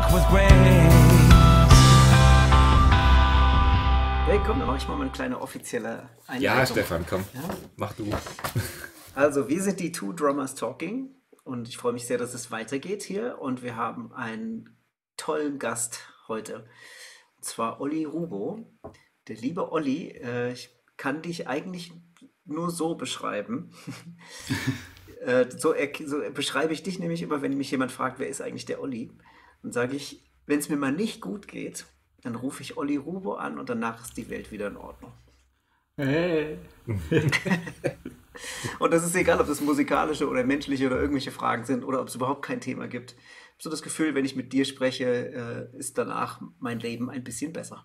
rock with grace. Hey, komm, dann mache ich mal eine kleine offizielle Einleitung. Ja, Stefan, komm, Ja? mach du. Also, wir sind die Two Drummers Talking und ich freue mich sehr, dass es weitergeht hier und wir haben einen tollen Gast heute. Und zwar Olli Rubo. Der liebe Olli, ich kann dich eigentlich nur so beschreiben. So beschreibe ich dich nämlich immer, wenn mich jemand fragt, wer ist eigentlich der Olli? Dann sage ich, wenn es mir mal nicht gut geht, dann rufe ich Olli Rubo an und danach ist die Welt wieder in Ordnung. Hey. Und das ist egal, ob das musikalische oder menschliche oder irgendwelche Fragen sind oder ob es überhaupt kein Thema gibt. Ich habe so das Gefühl, wenn ich mit dir spreche, ist danach mein Leben ein bisschen besser.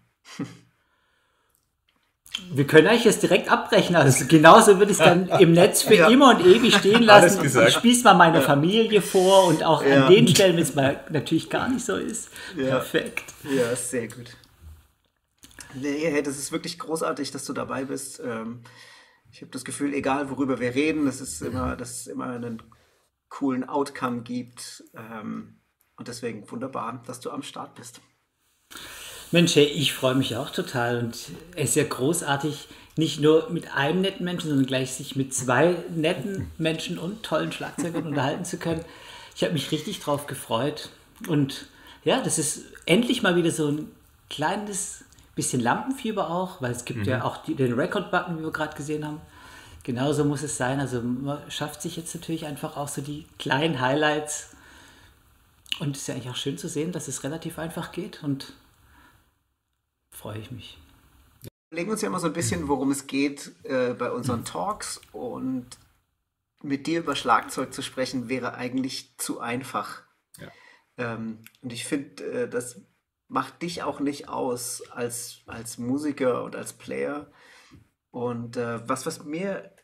Wir können eigentlich jetzt direkt abbrechen. Also genauso würde ich es dann im Netz für Ja. immer und ewig stehen Alles lassen. gesagt. Ich spieße mal meine Familie vor und auch Ja. an den Stellen, wenn es mal natürlich gar nicht so ist. Ja. Perfekt. Ja, sehr gut. Nee, hey, das ist wirklich großartig, dass du dabei bist. Ich habe das Gefühl, egal worüber wir reden, dass es immer einen coolen Outcome gibt. Und deswegen wunderbar, dass du am Start bist. Mensch, hey, ich freue mich auch total und es ist ja großartig, nicht nur mit einem netten Menschen, sondern gleich sich mit zwei netten Menschen und tollen Schlagzeugern unterhalten zu können. Ich habe mich richtig drauf gefreut und ja, das ist endlich mal wieder so ein kleines bisschen Lampenfieber auch, weil es gibt ja auch den Record-Button, wie wir gerade gesehen haben. Genauso muss es sein, also man schafft sich jetzt natürlich einfach auch so die kleinen Highlights und es ist ja eigentlich auch schön zu sehen, dass es relativ einfach geht und freue ich mich. Wir legen uns ja immer so ein bisschen, worum es geht bei unseren Talks und mit dir über Schlagzeug zu sprechen, wäre eigentlich zu einfach. Ja. Und ich finde, das macht dich auch nicht aus als Musiker und als Player. Und was mir,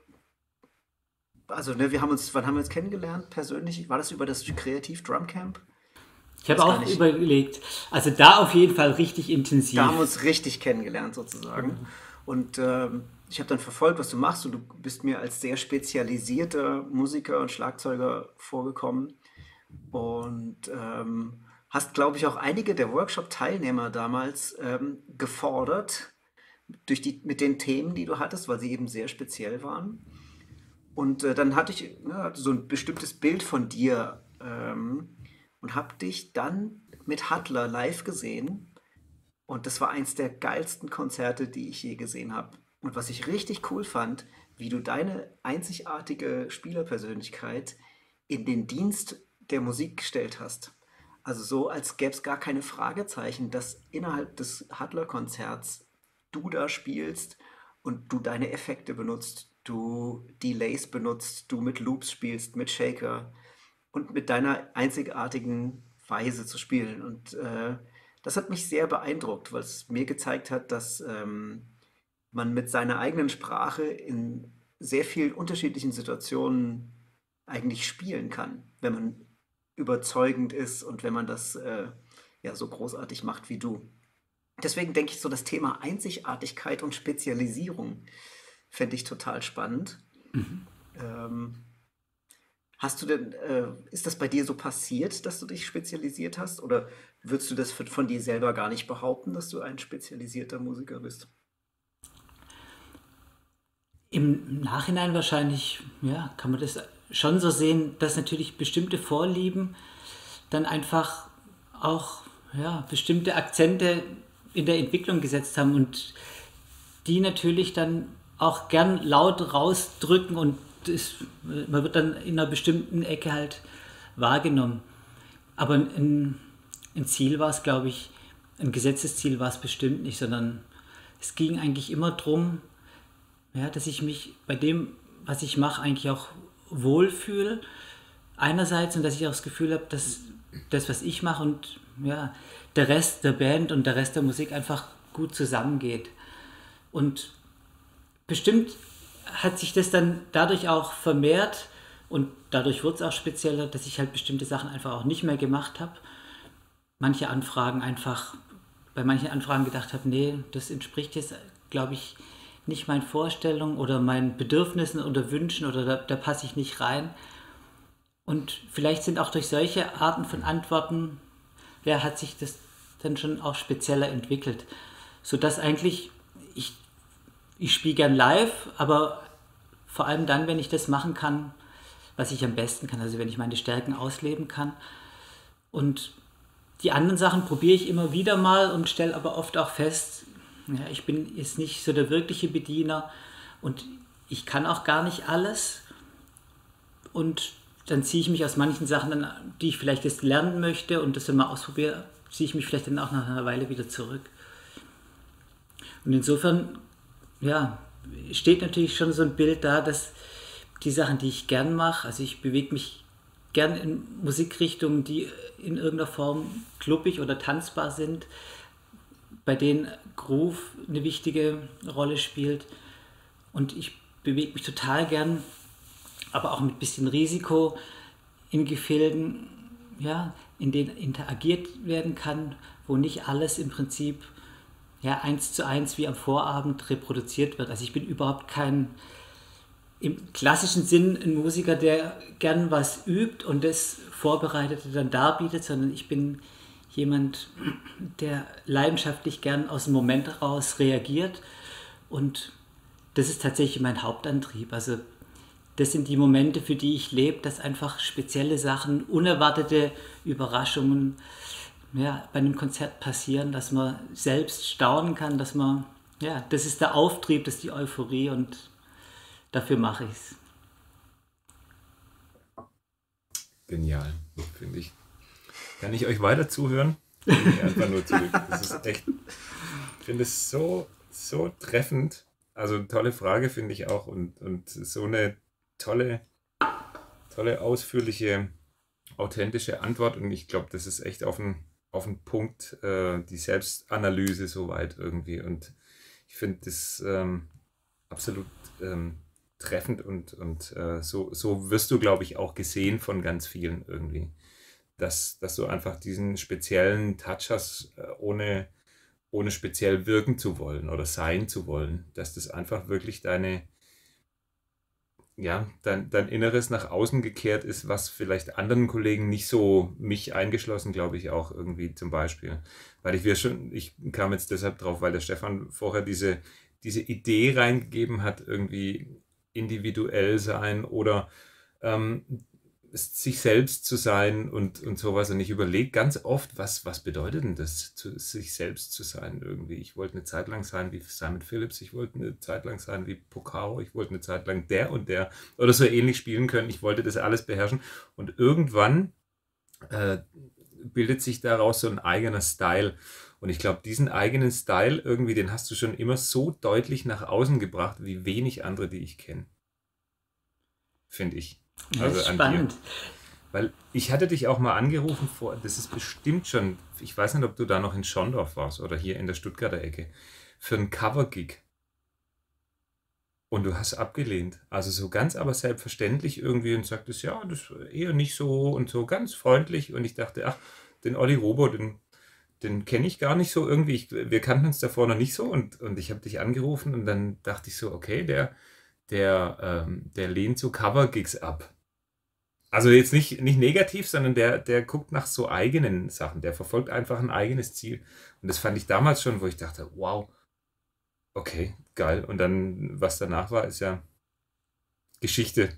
also ne, wann haben wir uns kennengelernt persönlich? War das über das Kreativ Drum Camp? Ich habe Weiß gar auch nicht. überlegt, also da auf jeden Fall richtig intensiv. Da haben wir uns richtig kennengelernt sozusagen. Und ich habe dann verfolgt, was du machst und du bist mir als sehr spezialisierter Musiker und Schlagzeuger vorgekommen und hast, glaube ich, auch einige der Workshop-Teilnehmer damals gefordert mit den Themen, die du hattest, weil sie eben sehr speziell waren. Und dann hatte so ein bestimmtes Bild von dir und habe dich dann mit Hudler live gesehen. Und das war eins der geilsten Konzerte, die ich je gesehen habe. Und was ich richtig cool fand, wie du deine einzigartige Spielerpersönlichkeit in den Dienst der Musik gestellt hast. Also so, als gäbe es gar keine Fragezeichen, dass innerhalb des Hudler-Konzerts du da spielst und du deine Effekte benutzt, du Delays benutzt, du mit Loops spielst, mit Shaker und mit deiner einzigartigen Weise zu spielen. Und das hat mich sehr beeindruckt, weil es mir gezeigt hat, dass man mit seiner eigenen Sprache in sehr vielen unterschiedlichen Situationen eigentlich spielen kann, wenn man überzeugend ist und wenn man das ja so großartig macht wie du. Deswegen denke ich so, das Thema Einzigartigkeit und Spezialisierung fände ich total spannend. Ähm, Hast du denn, ist das bei dir so passiert, dass du dich spezialisiert hast? Oder würdest du das von dir selber gar nicht behaupten, dass du ein spezialisierter Musiker bist? Im Nachhinein wahrscheinlich, ja, kann man das schon so sehen, dass natürlich bestimmte Vorlieben dann einfach auch ja, bestimmte Akzente in der Entwicklung gesetzt haben und die natürlich dann auch gern laut rausdrücken und man wird dann in einer bestimmten Ecke halt wahrgenommen. Aber ein Ziel war es, glaube ich, ein Gesetzesziel war es bestimmt nicht, sondern es ging eigentlich immer darum, ja, dass ich mich bei dem, was ich mache, eigentlich auch wohlfühle. Einerseits und dass ich auch das Gefühl habe, dass das, was ich mache und ja, der Rest der Band und der Rest der Musik einfach gut zusammengeht. Und bestimmt hat sich das dann dadurch auch vermehrt und dadurch wurde es auch spezieller, dass ich halt bestimmte Sachen einfach auch nicht mehr gemacht habe. Bei manchen Anfragen gedacht habe, nee, das entspricht jetzt, glaube ich, nicht meinen Vorstellungen oder meinen Bedürfnissen oder Wünschen oder da passe ich nicht rein. Und vielleicht sind auch durch solche Arten von Antworten ja, hat sich das dann schon auch spezieller entwickelt. Sodass eigentlich, ich spiele gern live, aber vor allem dann, wenn ich das machen kann, was ich am besten kann, also wenn ich meine Stärken ausleben kann. Und die anderen Sachen probiere ich immer wieder mal und stelle aber oft auch fest, ja, ich bin jetzt nicht so der wirkliche Bediener und ich kann auch gar nicht alles. Und dann ziehe ich mich aus manchen Sachen, dann, die ich vielleicht jetzt lernen möchte und das dann mal ausprobiere, ziehe ich mich vielleicht dann auch nach einer Weile wieder zurück. Und insofern, ja, steht natürlich schon so ein Bild da, dass die Sachen, die ich gern mache, also ich bewege mich gern in Musikrichtungen, die in irgendeiner Form kluppig oder tanzbar sind, bei denen Groove eine wichtige Rolle spielt. Und ich bewege mich total gern, aber auch mit ein bisschen Risiko in Gefilden, ja, in denen interagiert werden kann, wo nicht alles im Prinzip ja, 1:1 wie am Vorabend reproduziert wird. Also ich bin überhaupt kein, im klassischen Sinn, ein Musiker, der gern was übt und das Vorbereitete dann darbietet, sondern ich bin jemand, der leidenschaftlich gern aus dem Moment heraus reagiert und das ist tatsächlich mein Hauptantrieb. Also das sind die Momente, für die ich lebe, dass einfach spezielle Sachen, unerwartete Überraschungen ja, bei einem Konzert passieren, dass man selbst staunen kann, dass man, ja, das ist der Auftrieb, das ist die Euphorie und dafür mache ich es. Genial, finde ich. Kann ich euch weiter zuhören? Nee, einfach nur zurück. Das ist echt, ich finde es so treffend. Also tolle Frage finde ich auch und so eine tolle, ausführliche, authentische Antwort und ich glaube, das ist echt auf den Punkt, die Selbstanalyse soweit irgendwie und ich finde das absolut treffend und so wirst du, glaube ich, auch gesehen von ganz vielen irgendwie, dass du einfach diesen speziellen Touch hast, ohne speziell wirken zu wollen oder sein zu wollen, dass das einfach wirklich dein Inneres nach außen gekehrt ist, was vielleicht anderen Kollegen nicht so, mich eingeschlossen, glaube ich auch irgendwie zum Beispiel. Weil ich kam jetzt deshalb drauf, weil der Stefan vorher diese Idee reingegeben hat, irgendwie individuell sein oder sich selbst zu sein und sowas. Und ich überlege ganz oft, was bedeutet denn das, sich selbst zu sein irgendwie. Ich wollte eine Zeit lang sein wie Simon Phillips, ich wollte eine Zeit lang sein wie Porcaro, ich wollte eine Zeit lang der und der oder so ähnlich spielen können. Ich wollte das alles beherrschen. Und irgendwann bildet sich daraus so ein eigener Style. Und ich glaube, diesen eigenen Style irgendwie, den hast du schon immer so deutlich nach außen gebracht, wie wenig andere, die ich kenne. Finde ich. Ja, Also das ist an spannend. dir. Weil ich hatte dich auch mal angerufen das ist bestimmt schon, ich weiß nicht, ob du da noch in Schondorf warst oder hier in der Stuttgarter Ecke, für einen Cover-Gig. Und du hast abgelehnt. Also so ganz aber selbstverständlich irgendwie und sagtest, ja, das eher nicht so und so ganz freundlich. Und ich dachte, ach, den Olli Robo, den kenne ich gar nicht so irgendwie. Wir kannten uns davor noch nicht so und ich habe dich angerufen und dann dachte ich so, okay, der lehnt so Cover-Gigs ab. Also jetzt nicht negativ, sondern der guckt nach so eigenen Sachen. Der verfolgt einfach ein eigenes Ziel. Und das fand ich damals schon, wo ich dachte, wow, okay, geil. Und dann, was danach war, ist ja Geschichte.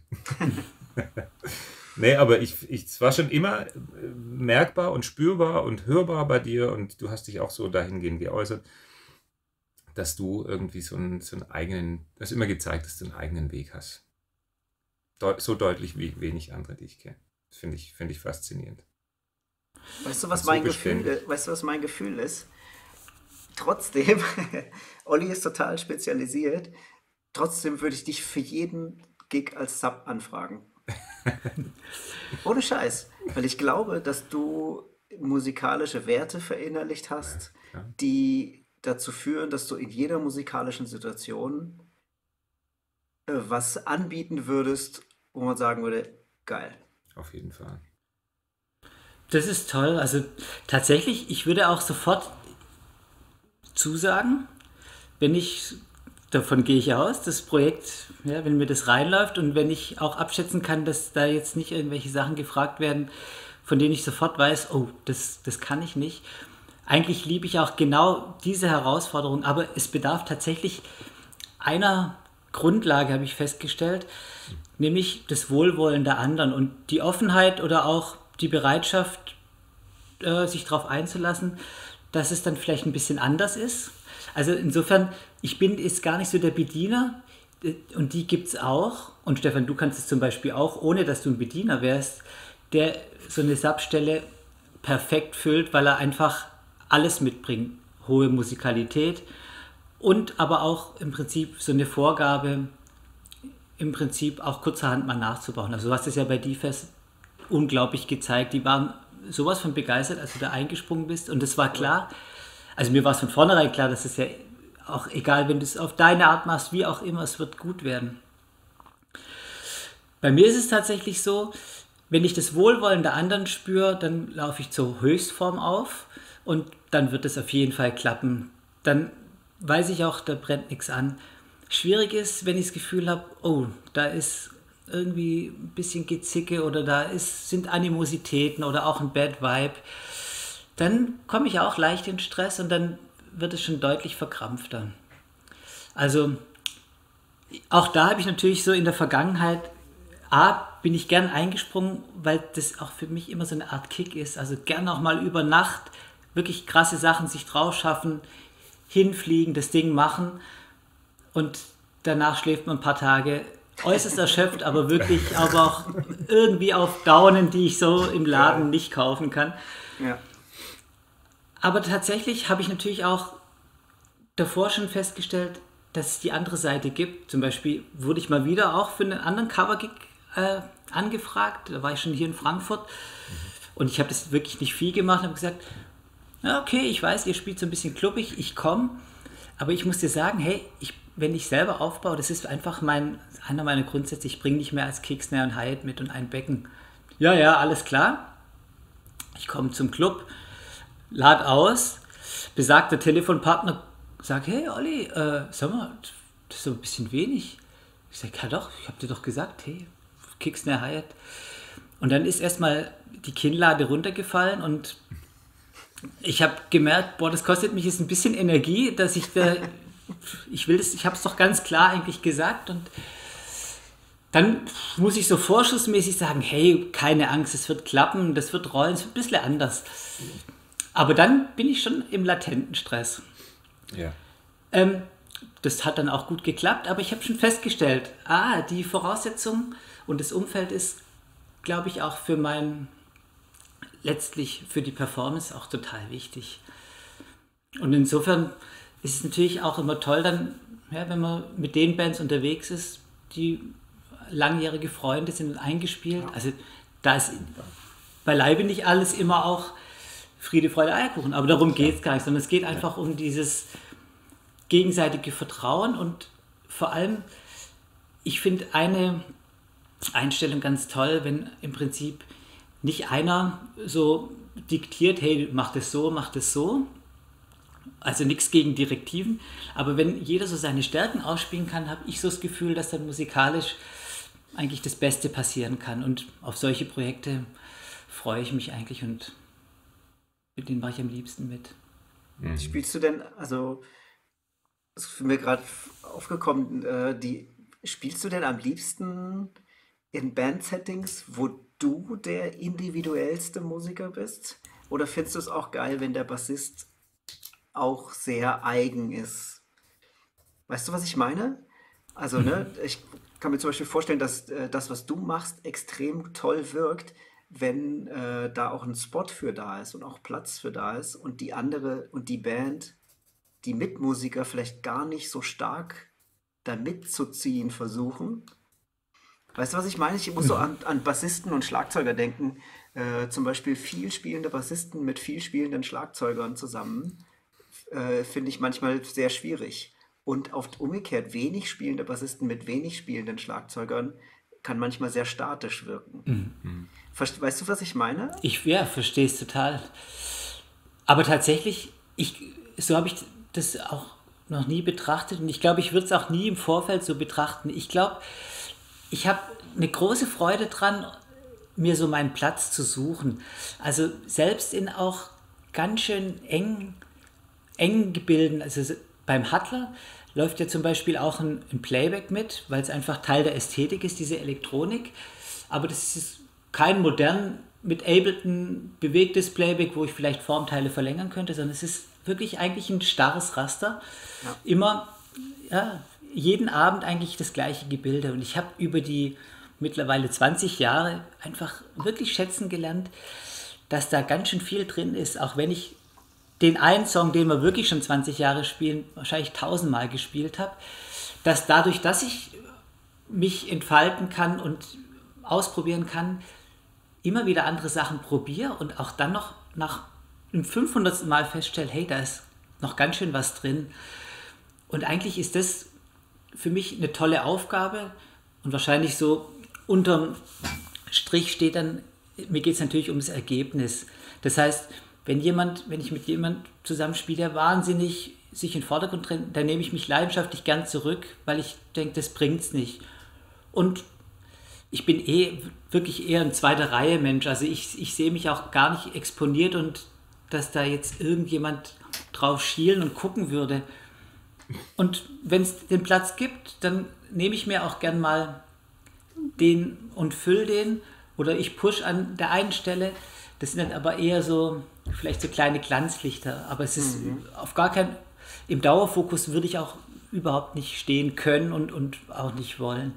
Nee, aber es war schon immer merkbar und spürbar und hörbar bei dir und du hast dich auch so dahingehend geäußert, dass du irgendwie so einen eigenen, du hast immer gezeigt, dass du einen eigenen Weg hast. So deutlich wie wenig andere, die ich kenne. Das finde ich faszinierend. Weißt du, Und was so mein beständig. Gefühl ist? Trotzdem, Olli ist total spezialisiert. Trotzdem würde ich dich für jeden Gig als Sub anfragen. Ohne Scheiß. Weil ich glaube, dass du musikalische Werte verinnerlicht hast, Ja, die dazu führen, dass du in jeder musikalischen Situation was anbieten würdest, wo man sagen würde, geil. auf jeden Fall. Das ist toll. Also tatsächlich, ich würde auch sofort zusagen, wenn ich, davon gehe ich aus, das Projekt, ja, wenn mir das reinläuft und wenn ich auch abschätzen kann, dass da jetzt nicht irgendwelche Sachen gefragt werden, von denen ich sofort weiß, oh, das kann ich nicht. Eigentlich liebe ich auch genau diese Herausforderung, aber es bedarf tatsächlich einer Grundlage, habe ich festgestellt, nämlich das Wohlwollen der anderen und die Offenheit oder auch die Bereitschaft, sich darauf einzulassen, dass es dann vielleicht ein bisschen anders ist. Also insofern, ich bin jetzt gar nicht so der Bediener und die gibt es auch. Und Stefan, du kannst es zum Beispiel auch, ohne dass du ein Bediener wärst, der so eine SAP-Stelle perfekt füllt, weil er einfach alles mitbringt. Hohe Musikalität und aber auch im Prinzip so eine Vorgabe, im Prinzip auch kurzerhand mal nachzubauen. Also du hast es ja bei DFES unglaublich gezeigt. Die waren sowas von begeistert, als du da eingesprungen bist. Und es war klar, also mir war es von vornherein klar, dass es ja auch egal, wenn du es auf deine Art machst, wie auch immer, es wird gut werden. Bei mir ist es tatsächlich so, wenn ich das Wohlwollen der anderen spüre, dann laufe ich zur Höchstform auf und dann wird es auf jeden Fall klappen. Dann weiß ich auch, da brennt nichts an. Schwierig ist, wenn ich das Gefühl habe, oh, da ist irgendwie ein bisschen Gezicke oder sind Animositäten oder auch ein Bad Vibe, dann komme ich auch leicht in Stress und dann wird es schon deutlich verkrampfter. Also auch da habe ich natürlich so in der Vergangenheit, bin ich gern eingesprungen, weil das auch für mich immer so eine Art Kick ist. Also gern auch mal über Nacht wirklich krasse Sachen sich drauf schaffen, hinfliegen, das Ding machen und danach schläft man ein paar Tage äußerst erschöpft, aber wirklich aber auch irgendwie auf Daunen, die ich so im Laden nicht kaufen kann. Ja. Aber tatsächlich habe ich natürlich auch davor schon festgestellt, dass es die andere Seite gibt. Zum Beispiel wurde ich mal wieder auch für einen anderen Cover-Gig angefragt. Da war ich schon hier in Frankfurt und ich habe das wirklich nicht viel gemacht. Habe gesagt, ja, okay, ich weiß, ihr spielt so ein bisschen kluppig, ich komme. Aber ich muss dir sagen, hey, wenn ich selber aufbaue, das ist einfach einer meiner Grundsätze, ich bringe nicht mehr als Kick, Snare und Hi-Hat mit und ein Becken. Ja, alles klar. Ich komme zum Club, lad aus, besagter Telefonpartner sagt, hey Olli, sag mal, das ist so ein bisschen wenig. Ich sage, ja doch, ich habe dir doch gesagt, hey, Kick, Snare, Hi-Hat. Und dann ist erstmal die Kinnlade runtergefallen und ich habe gemerkt, das kostet mich jetzt ein bisschen Energie, dass ich da, ich habe es doch ganz klar eigentlich gesagt und dann muss ich so vorschussmäßig sagen, hey, keine Angst, es wird klappen, das wird rollen, es wird ein bisschen anders. Aber dann bin ich schon im latenten Stress. Ja. Das hat dann auch gut geklappt, aber ich habe schon festgestellt, die Voraussetzung und das Umfeld ist, glaube ich, auch letztlich für die Performance auch total wichtig. Und insofern ist es natürlich auch immer toll, dann, wenn man mit den Bands unterwegs ist, die langjährige Freunde sind und eingespielt. Also da ist beileibe nicht alles immer auch Friede, Freude, Eierkuchen, aber darum geht es gar nicht, sondern es geht einfach um dieses gegenseitige Vertrauen und vor allem, ich finde eine Einstellung ganz toll, wenn im Prinzip nicht einer so diktiert, hey, mach das so, also nichts gegen Direktiven, aber wenn jeder so seine Stärken ausspielen kann, habe ich so das Gefühl, dass dann musikalisch eigentlich das Beste passieren kann und auf solche Projekte freue ich mich eigentlich und mit denen mache ich am liebsten mit. Spielst du denn, also es ist mir gerade aufgekommen, spielst du denn am liebsten in Band-Settings, wo du der individuellste Musiker bist? Oder findest du es auch geil, wenn der Bassist auch sehr eigen ist? Weißt du, was ich meine? Also, ich kann mir zum Beispiel vorstellen, dass das, was du machst, extrem toll wirkt, wenn da auch ein Spot für da ist und auch Platz für da ist und die Band, die Mitmusiker vielleicht gar nicht so stark da mitzuziehen versuchen. Weißt du, was ich meine? Ich muss so an Bassisten und Schlagzeuger denken. Zum Beispiel viel spielende Bassisten mit viel spielenden Schlagzeugern zusammen, finde ich manchmal sehr schwierig. Und umgekehrt, wenig spielende Bassisten mit wenig spielenden Schlagzeugern kann manchmal sehr statisch wirken. Weißt du, was ich meine? Ich verstehe es total. Aber tatsächlich, so habe ich das auch noch nie betrachtet und ich glaube, ich würde es auch nie im Vorfeld so betrachten. Ich glaube, ich habe eine große Freude dran, mir so meinen Platz zu suchen. Also selbst in auch ganz schön engen Gebilden, also beim Hustler läuft ja zum Beispiel auch ein Playback mit, weil es einfach Teil der Ästhetik ist, diese Elektronik. Aber das ist kein modern mit Ableton bewegtes Playback, wo ich vielleicht Formteile verlängern könnte, sondern es ist wirklich eigentlich ein starres Raster. Ja. Immer, ja, jeden Abend eigentlich das gleiche Gebilde. Und ich habe über die mittlerweile 20 Jahre einfach wirklich schätzen gelernt, dass da ganz schön viel drin ist, auch wenn ich den einen Song, den wir wirklich schon 20 Jahre spielen, wahrscheinlich 1000-mal gespielt habe, dass dadurch, dass ich mich entfalten kann und ausprobieren kann, immer wieder andere Sachen probiere und auch dann noch nach dem 500. Mal feststelle, hey, da ist noch ganz schön was drin. Und eigentlich ist das für mich eine tolle Aufgabe und wahrscheinlich so unterm Strich steht dann, mir geht es natürlich ums Ergebnis. Das heißt, wenn ich mit jemandem zusammenspiele, der wahnsinnig sich in den Vordergrund drängt, dann nehme ich mich leidenschaftlich gern zurück, weil ich denke, das bringt's nicht. Und ich bin wirklich eher ein zweiter Reihe Mensch. Also ich sehe mich auch gar nicht exponiert und dass da jetzt irgendjemand drauf schielen und gucken würde. Und wenn es den Platz gibt, dann nehme ich mir auch gern mal den und fülle den oder ich push an der einen Stelle. Das sind dann aber eher so, vielleicht so kleine Glanzlichter. Aber es ist auf gar keinen, im Dauerfokus würde ich auch überhaupt nicht stehen können und auch nicht wollen.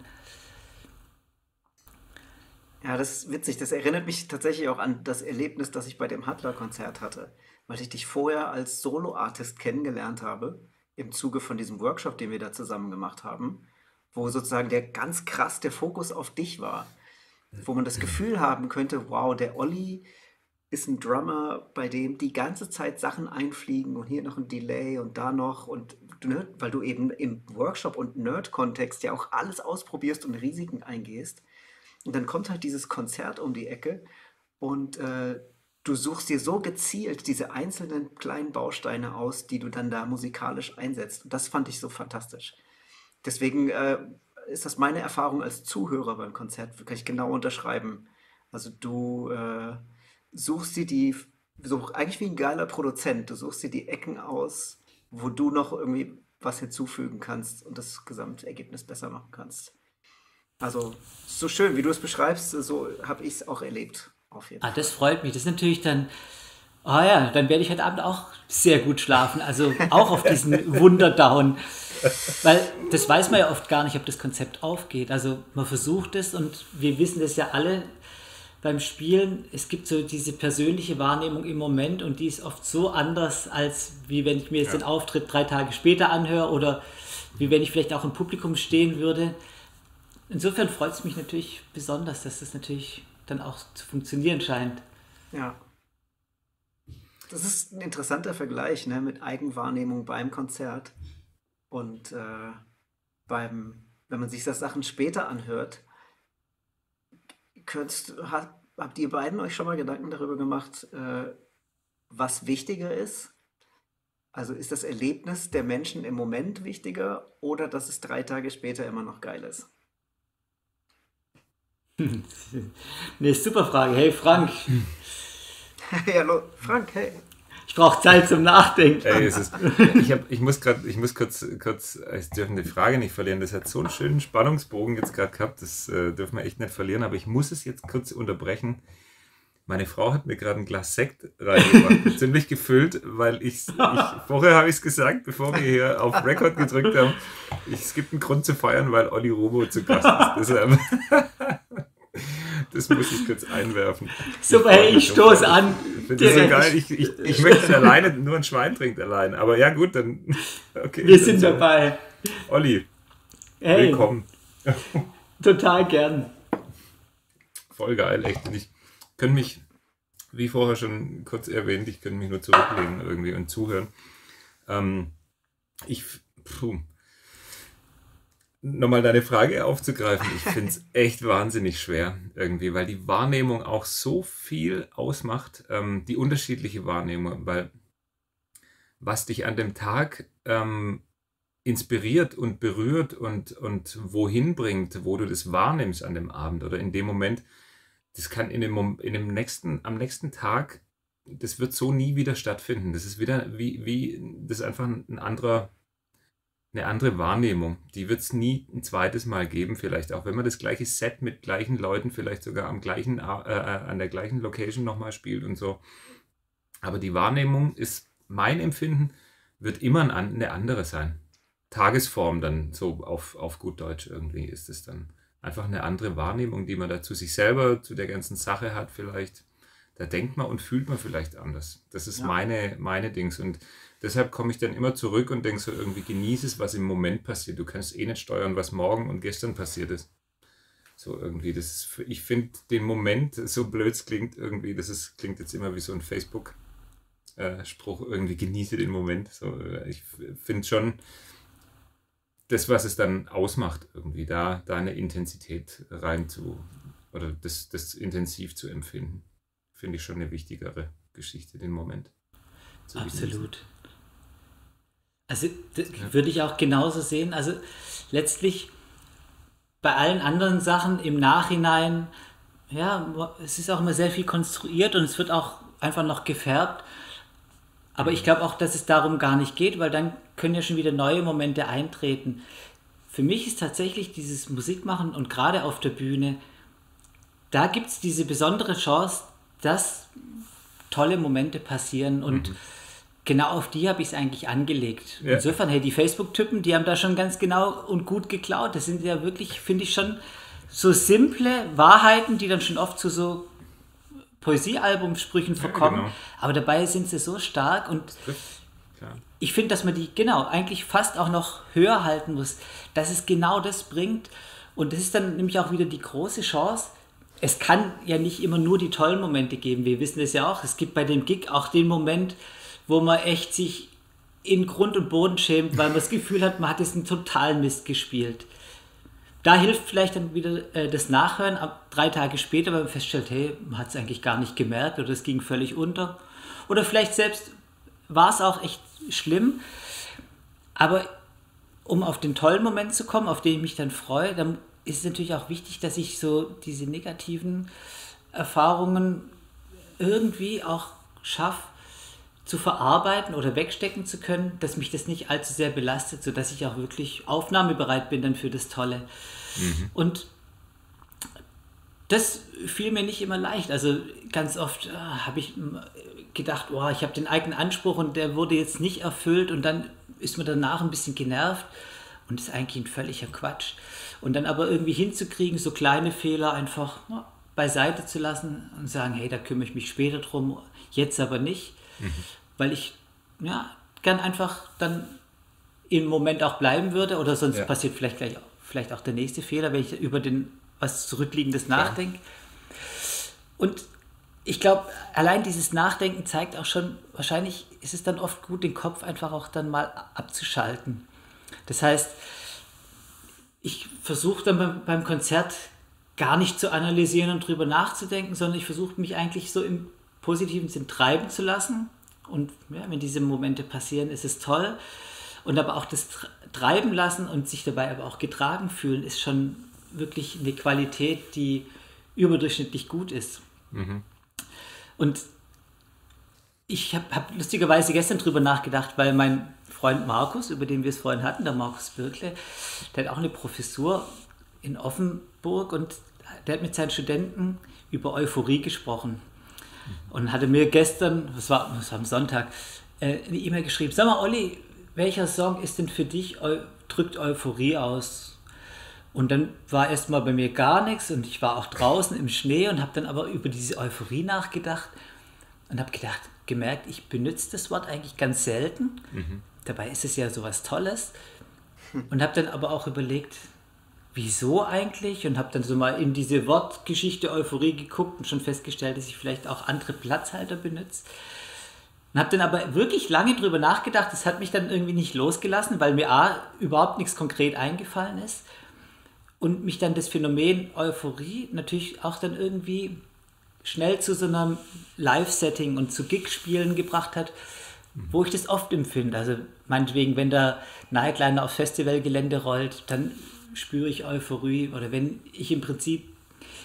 Ja, das ist witzig. Das erinnert mich tatsächlich auch an das Erlebnis, das ich bei dem Hustler-Konzert hatte, weil ich dich vorher als Solo-Artist kennengelernt habe, im Zuge von diesem Workshop, den wir da zusammen gemacht haben, wo sozusagen ganz krass der Fokus auf dich war, wo man das Gefühl haben könnte, wow, der Olli ist ein Drummer, bei dem die ganze Zeit Sachen einfliegen und hier noch ein Delay und da noch und ne, weil du eben im Workshop- und Nerd-Kontext ja auch alles ausprobierst und Risiken eingehst. Und dann kommt halt dieses Konzert um die Ecke und du suchst dir so gezielt diese einzelnen kleinen Bausteine aus, die du dann da musikalisch einsetzt. Und das fand ich so fantastisch. Deswegen ist das meine Erfahrung als Zuhörer beim Konzert, kann ich genau unterschreiben. Also du suchst dir so eigentlich wie ein geiler Produzent, du suchst dir die Ecken aus, wo du noch irgendwie was hinzufügen kannst und das Gesamtergebnis besser machen kannst. Also so schön, wie du es beschreibst, so habe ich es auch erlebt, auf jeden Das Fall. freut mich. Das ist natürlich dann, dann werde ich heute Abend auch sehr gut schlafen. Also auch auf diesen Wunderdown. Weil das weiß man ja oft gar nicht, ob das Konzept aufgeht. Also man versucht es und wir wissen das ja alle beim Spielen. Es gibt so diese persönliche Wahrnehmung im Moment und die ist oft so anders, als wie wenn ich mir jetzt den Auftritt 3 Tage später anhöre oder wie wenn ich vielleicht auch im Publikum stehen würde. Insofern freut es mich natürlich besonders, dass das natürlich dann auch zu funktionieren scheint. Ja, das ist ein interessanter Vergleich, ne, mit Eigenwahrnehmung beim Konzert und wenn man sich das Sachen später anhört. Habt ihr beiden euch schon mal Gedanken darüber gemacht, was wichtiger ist? Also ist das Erlebnis der Menschen im Moment wichtiger oder dass es 3 Tage später immer noch geil ist? Eine super Frage. Hey Frank, Hey, hallo, Frank, hey. ich brauche Zeit zum Nachdenken. Ey, ich muss kurz, ich dürfen die Frage nicht verlieren. Das hat so einen schönen Spannungsbogen jetzt gerade gehabt, das dürfen wir echt nicht verlieren, aber ich muss es jetzt kurz unterbrechen. Meine Frau hat mir gerade ein Glas Sekt reingebracht, ziemlich gefüllt, weil vorher habe ich es gesagt, bevor wir hier auf Record gedrückt haben, es gibt einen Grund zu feiern, weil Olli Robo zu Gast ist. Deshalb, das muss ich kurz einwerfen. Super, hey, ich stoße an. Ich finde das so geil. Ich möchte alleine, nur ein Schwein trinkt allein. Aber ja gut, dann okay. Wir sind dabei. Olli, Hey, willkommen. total gern. Voll geil, echt. Und ich kann mich, wie vorher schon kurz erwähnt, ich kann mich nur zurücklehnen irgendwie und zuhören. Nochmal deine Frage aufzugreifen, ich finde es echt wahnsinnig schwer irgendwie, weil die Wahrnehmung auch so viel ausmacht, die unterschiedliche Wahrnehmung, weil was dich an dem Tag inspiriert und berührt und wohin bringt, wo du das wahrnimmst an dem Abend oder in dem Moment, das kann am nächsten Tag, das wird so nie wieder stattfinden. Das ist wieder das ist einfach eine andere Wahrnehmung. Die wird es nie ein zweites Mal geben, vielleicht auch wenn man das gleiche Set mit gleichen Leuten, vielleicht sogar an der gleichen Location nochmal spielt und so. Aber die Wahrnehmung ist, mein Empfinden, wird immer eine andere sein. Tagesform dann, so auf gut Deutsch irgendwie, ist es dann einfach eine andere Wahrnehmung, die man da zu sich selber, zu der ganzen Sache hat vielleicht. Da denkt man und fühlt man vielleicht anders. Das ist Ja. meine Dings. Und deshalb komme ich dann immer zurück und denke so irgendwie, genieße es, was im Moment passiert. Du kannst eh nicht steuern, was morgen und gestern passiert ist. So irgendwie, ich finde den Moment, so blöd es klingt irgendwie, klingt jetzt immer wie so ein Facebook-Spruch, irgendwie genieße den Moment. So, ich finde schon, das, was es dann ausmacht, irgendwie, da eine Intensität oder das intensiv zu empfinden, finde ich schon eine wichtigere Geschichte, den Moment zu genießen. Absolut. Also das würde ich auch genauso sehen. Also letztlich bei allen anderen Sachen im Nachhinein, ja, es ist auch immer sehr viel konstruiert und es wird auch einfach noch gefärbt. Aber ich glaube auch, dass es darum gar nicht geht, weil dann können ja schon wieder neue Momente eintreten. Für mich ist tatsächlich dieses Musikmachen und gerade auf der Bühne, da gibt es diese besondere Chance, dass tolle Momente passieren und genau auf die habe ich es eigentlich angelegt. Ja. Insofern, hey, die Facebook-Typen, die haben da schon ganz genau und gut geklaut. Das sind ja wirklich, finde ich, schon so simple Wahrheiten, die dann schon oft zu so Poesiealbumsprüchen verkommen. genau. Aber dabei sind sie so stark und Klar. ich finde, dass man die, genau, eigentlich fast auch noch höher halten muss, dass es genau das bringt. Und das ist dann nämlich auch wieder die große Chance. Es kann ja nicht immer nur die tollen Momente geben. Wir wissen es ja auch. Es gibt bei dem Gig auch den Moment, wo man echt sich in Grund und Boden schämt, weil man das Gefühl hat, man hat jetzt einen totalen Mist gespielt. Da hilft vielleicht dann wieder das Nachhören 3 Tage später, weil man feststellt, hey, man hat es eigentlich gar nicht gemerkt oder es ging völlig unter. Oder vielleicht selbst war es auch echt schlimm. Aber um auf den tollen Moment zu kommen, auf den ich mich dann freue, dann ist es natürlich auch wichtig, dass ich so diese negativen Erfahrungen irgendwie auch schaffe zu verarbeiten oder wegstecken zu können, dass mich das nicht allzu sehr belastet, sodass ich auch wirklich aufnahmebereit bin dann für das Tolle. Und das fiel mir nicht immer leicht. Also ganz oft habe ich gedacht, oh, ich habe den eigenen Anspruch und der wurde jetzt nicht erfüllt und dann ist man danach ein bisschen genervt und das ist eigentlich ein völliger Quatsch. Und dann aber irgendwie hinzukriegen, so kleine Fehler einfach beiseite zu lassen und sagen, hey, da kümmere ich mich später drum, jetzt aber nicht. Weil ich gern einfach dann im Moment auch bleiben würde oder sonst passiert vielleicht auch der nächste Fehler, wenn ich über was Zurückliegendes nachdenke. Und ich glaube, allein dieses Nachdenken zeigt auch schon, wahrscheinlich ist es dann oft gut, den Kopf einfach auch dann mal abzuschalten. Das heißt, ich versuche dann beim Konzert gar nicht zu analysieren und drüber nachzudenken, sondern ich versuche mich eigentlich so im positiven Sinn treiben zu lassen. Und wenn diese Momente passieren, ist es toll. Und aber auch das Treiben lassen und sich dabei aber auch getragen fühlen, ist schon wirklich eine Qualität, die überdurchschnittlich gut ist. Und ich hab lustigerweise gestern drüber nachgedacht, weil mein Freund Markus, über den wir es vorhin hatten, der Markus Birkle, der hat auch eine Professur in Offenburg und der hat mit seinen Studenten über Euphorie gesprochen. Und hatte mir gestern, das war am Sonntag, eine E-Mail geschrieben, sag mal Olli, welcher Song ist denn für dich, drückt Euphorie aus? Und dann war erstmal bei mir gar nichts und ich war auch draußen im Schnee und habe dann aber über diese Euphorie nachgedacht und habe gemerkt, ich benutze das Wort eigentlich ganz selten. Dabei ist es ja sowas Tolles. Und habe dann aber auch überlegt, wieso eigentlich? Und habe dann so mal in diese Wortgeschichte Euphorie geguckt und schon festgestellt, dass ich vielleicht auch andere Platzhalter benutze. Und habe dann aber wirklich lange drüber nachgedacht. Das hat mich dann irgendwie nicht losgelassen, weil mir überhaupt nichts konkret eingefallen ist. Und mich dann das Phänomen Euphorie natürlich auch dann irgendwie schnell zu so einem Live-Setting und zu Gig-Spielen gebracht hat, wo ich das oft empfinde. Also meinetwegen, wenn der Nightliner aufs Festivalgelände rollt, dann spüre ich Euphorie. Oder wenn ich im Prinzip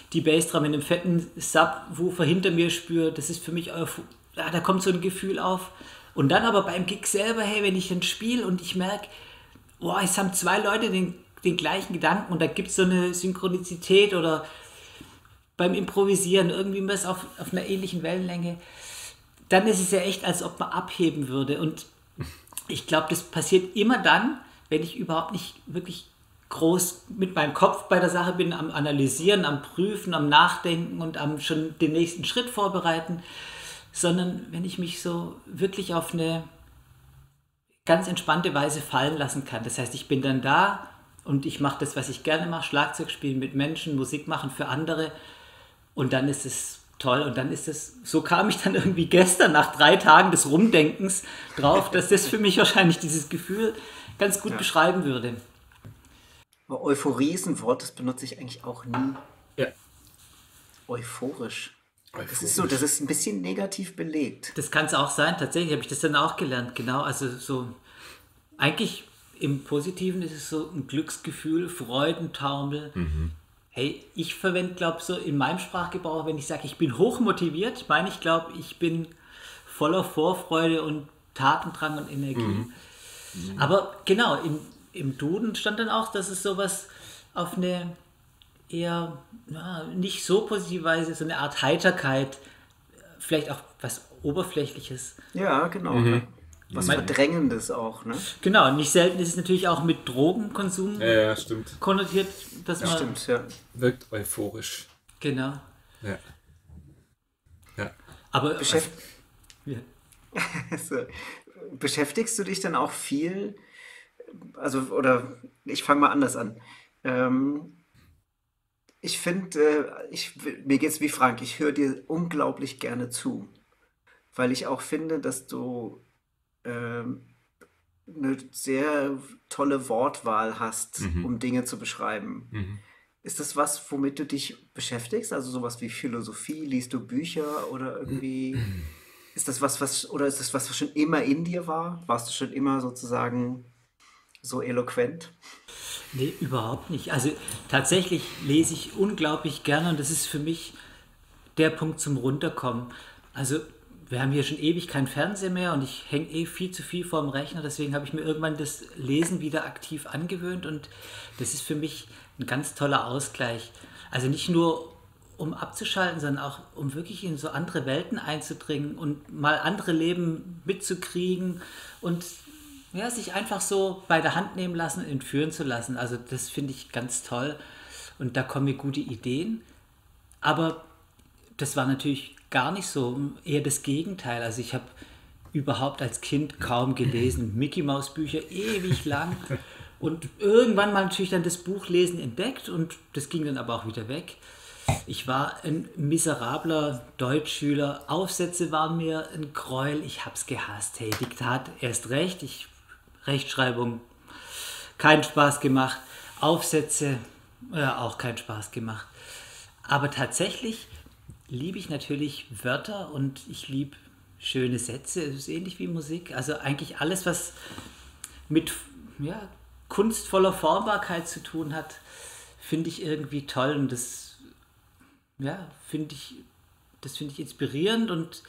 die Bassdrum in einem fetten Subwoofer hinter mir spüre, das ist für mich, ja, da kommt so ein Gefühl auf. Und dann aber beim Gig selber, hey, wenn ich dann spiele und ich merke, boah, es haben zwei Leute den gleichen Gedanken und da gibt es so eine Synchronizität oder beim Improvisieren irgendwie was auf einer ähnlichen Wellenlänge, dann ist es ja echt, als ob man abheben würde. Und ich glaube, das passiert immer dann, wenn ich überhaupt nicht wirklich groß mit meinem Kopf bei der Sache bin, am Analysieren, am Prüfen, am Nachdenken und am schon den nächsten Schritt vorbereiten, sondern wenn ich mich so wirklich auf eine ganz entspannte Weise fallen lassen kann. Das heißt, ich bin dann da und ich mache das, was ich gerne mache, Schlagzeug spielen mit Menschen, Musik machen für andere und dann ist es toll und dann ist es, so kam ich dann irgendwie gestern nach 3 Tagen des Rumdenkens drauf, dass das für mich wahrscheinlich dieses Gefühl ganz gut beschreiben würde. Aber Euphorie ist ein Wort, das benutze ich eigentlich auch nie. Ja. Euphorisch. Das Euphorisch. ist so, das ist ein bisschen negativ belegt. Das kann es auch sein, tatsächlich habe ich das dann auch gelernt, genau, also so, eigentlich im Positiven ist es so ein Glücksgefühl, Freudentaumel. Hey, ich verwende, glaube ich, so in meinem Sprachgebrauch, wenn ich sage, ich bin hochmotiviert, meine ich, glaube ich, bin voller Vorfreude und Tatendrang und Energie. Aber genau, im Duden stand dann auch, dass es sowas auf eine eher nicht so positive Weise, so eine Art Heiterkeit, vielleicht auch was Oberflächliches. Ja, genau. Ne? Was Verdrängendes auch, ne? Genau, nicht selten ist es natürlich auch mit Drogenkonsum Ja, stimmt. konnotiert, dass man... Stimmt, ja. Wirkt euphorisch. Genau. Ja. Ja. Aber... ja. So. Beschäftigst du dich dann auch viel, also, oder ich fange mal anders an. Ich finde, mir geht es wie Frank, ich höre dir unglaublich gerne zu, weil ich auch finde, dass du eine sehr tolle Wortwahl hast, um Dinge zu beschreiben. Ist das was, womit du dich beschäftigst? Also sowas wie Philosophie, liest du Bücher oder irgendwie, ist das oder ist das was schon immer in dir war? Warst du schon immer sozusagen so eloquent? Nee, überhaupt nicht. Also tatsächlich lese ich unglaublich gerne und das ist für mich der Punkt zum Runterkommen. Also wir haben hier schon ewig keinen Fernseher mehr und ich hänge viel zu viel vorm Rechner, deswegen habe ich mir irgendwann das Lesen wieder aktiv angewöhnt und das ist für mich ein ganz toller Ausgleich. Also nicht nur um abzuschalten, sondern auch um wirklich in so andere Welten einzudringen und mal andere Leben mitzukriegen und ja, sich einfach so bei der Hand nehmen lassen, entführen zu lassen. Also das finde ich ganz toll und da kommen mir gute Ideen. Aber das war natürlich gar nicht so, eher das Gegenteil. Also ich habe überhaupt als Kind kaum gelesen, Mickey Maus Bücher ewig lang und irgendwann mal natürlich dann das Buchlesen entdeckt und das ging dann aber auch wieder weg. Ich war ein miserabler Deutschschüler, Aufsätze waren mir ein Gräuel, ich hab's gehasst. Hey, Diktat erst recht, Rechtschreibung, keinen Spaß gemacht, Aufsätze, auch keinen Spaß gemacht. Aber tatsächlich liebe ich natürlich Wörter und ich liebe schöne Sätze, es ist ähnlich wie Musik. Also eigentlich alles, was mit kunstvoller Formbarkeit zu tun hat, finde ich irgendwie toll und das finde ich inspirierend und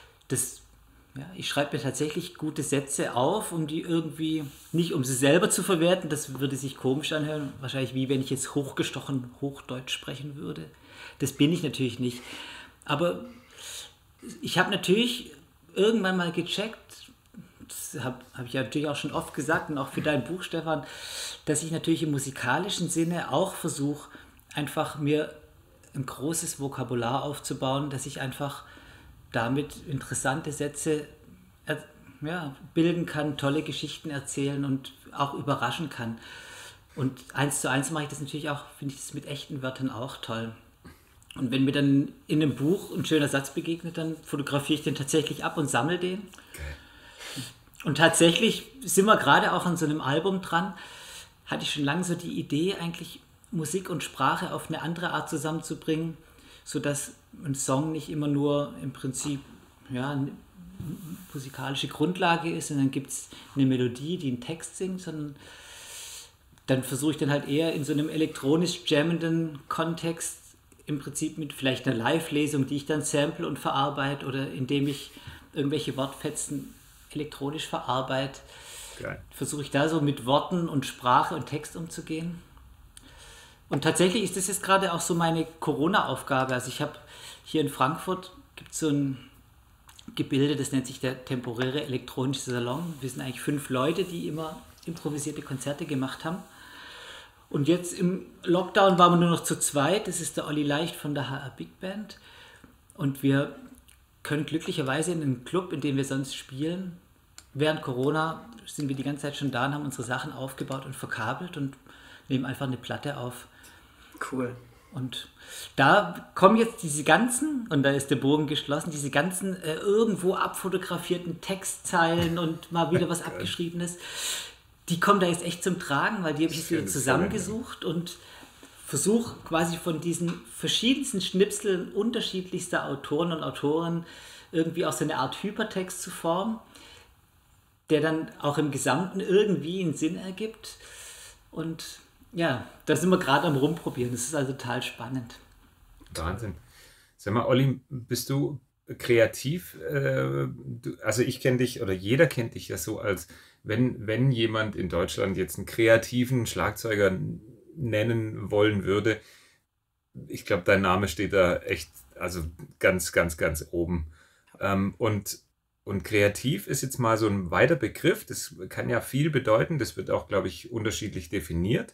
ich schreibe mir tatsächlich gute Sätze auf, um die irgendwie, nicht um sie selber zu verwerten, das würde sich komisch anhören, wahrscheinlich wie wenn ich jetzt hochgestochen Hochdeutsch sprechen würde. Das bin ich natürlich nicht. Aber ich habe natürlich irgendwann mal gecheckt, das habe ich ja natürlich auch schon oft gesagt und auch für dein Buch, Stefan, dass ich natürlich im musikalischen Sinne auch versuche, einfach mir ein großes Vokabular aufzubauen, dass ich einfach damit interessante Sätze bilden kann, tolle Geschichten erzählen und auch überraschen kann. Und 1:1 mache ich das natürlich auch, finde ich das mit echten Wörtern auch toll. Und wenn mir dann in einem Buch ein schöner Satz begegnet, dann fotografiere ich den tatsächlich ab und sammle den. Und tatsächlich sind wir gerade auch an so einem Album dran, hatte ich schon lange so die Idee, eigentlich Musik und Sprache auf eine andere Art zusammenzubringen, sodass ein Song nicht immer nur im Prinzip eine musikalische Grundlage ist und dann gibt es eine Melodie, die einen Text singt, sondern dann versuche ich dann halt eher in so einem elektronisch jammenden Kontext im Prinzip mit vielleicht einer Live-Lesung, die ich dann sample und verarbeite oder indem ich irgendwelche Wortfetzen elektronisch verarbeite, versuche ich da so mit Worten und Sprache und Text umzugehen. Und tatsächlich ist das jetzt gerade auch so meine Corona-Aufgabe. Also ich habe hier in Frankfurt, gibt es so ein Gebilde, das nennt sich der temporäre elektronische Salon. Wir sind eigentlich 5 Leute, die immer improvisierte Konzerte gemacht haben. Und jetzt im Lockdown waren wir nur noch zu zweit. Das ist der Olli Leicht von der HR Big Band. Und wir können glücklicherweise in einen Club, in dem wir sonst spielen, während Corona sind wir die ganze Zeit schon da und haben unsere Sachen aufgebaut und verkabelt und nehmen einfach eine Platte auf. Cool. Und da kommen jetzt diese ganzen, und da ist der Bogen geschlossen, diese ganzen irgendwo abfotografierten Textzeilen und mal wieder was Abgeschriebenes, die kommen da jetzt echt zum Tragen, weil die habe ich jetzt wieder zusammengesucht und versuche quasi von diesen verschiedensten Schnipseln unterschiedlichster Autoren und Autoren irgendwie auch so eine Art Hypertext zu formen, der dann auch im Gesamten irgendwie einen Sinn ergibt. Und ja, da sind wir gerade am Rumprobieren. Das ist also total spannend. Wahnsinn. Sag mal, Olli, bist du kreativ? Also ich kenne dich, oder jeder kennt dich ja so, als wenn jemand in Deutschland jetzt einen kreativen Schlagzeuger nennen wollen würde, ich glaube, dein Name steht da echt, also ganz, ganz, ganz oben. Und kreativ ist jetzt mal so ein weiter Begriff, das kann ja viel bedeuten, das wird auch, glaube ich, unterschiedlich definiert.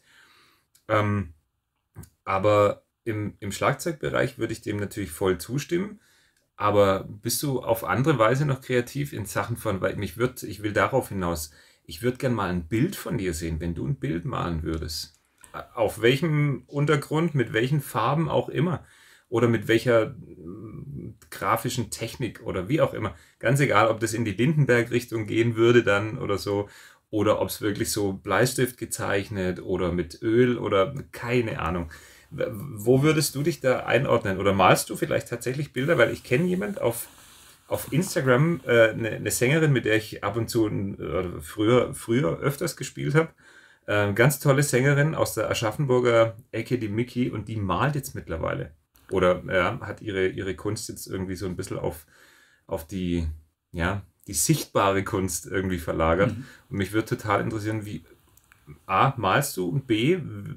Aber im Schlagzeugbereich würde ich dem natürlich voll zustimmen. Aber bist du auf andere Weise noch kreativ in Sachen von, weil ich will darauf hinaus, ich würde gerne mal ein Bild von dir sehen, wenn du ein Bild malen würdest. Auf welchem Untergrund, mit welchen Farben auch immer. Oder mit welcher grafischen Technik oder wie auch immer. Ganz egal, ob das in die Lindenberg-Richtung gehen würde dann oder so. Oder ob es wirklich so Bleistift gezeichnet oder mit Öl oder keine Ahnung. Wo würdest du dich da einordnen? Oder malst du vielleicht tatsächlich Bilder? Weil ich kenne jemand auf Instagram, eine Sängerin, mit der ich ab und zu früher öfters gespielt habe. Ganz tolle Sängerin aus der Aschaffenburger Ecke, die Miki, und die malt jetzt mittlerweile. Oder hat ihre Kunst jetzt irgendwie so ein bisschen auf die sichtbare Kunst irgendwie verlagert. Und mich würde total interessieren, wie A, malst du, und B,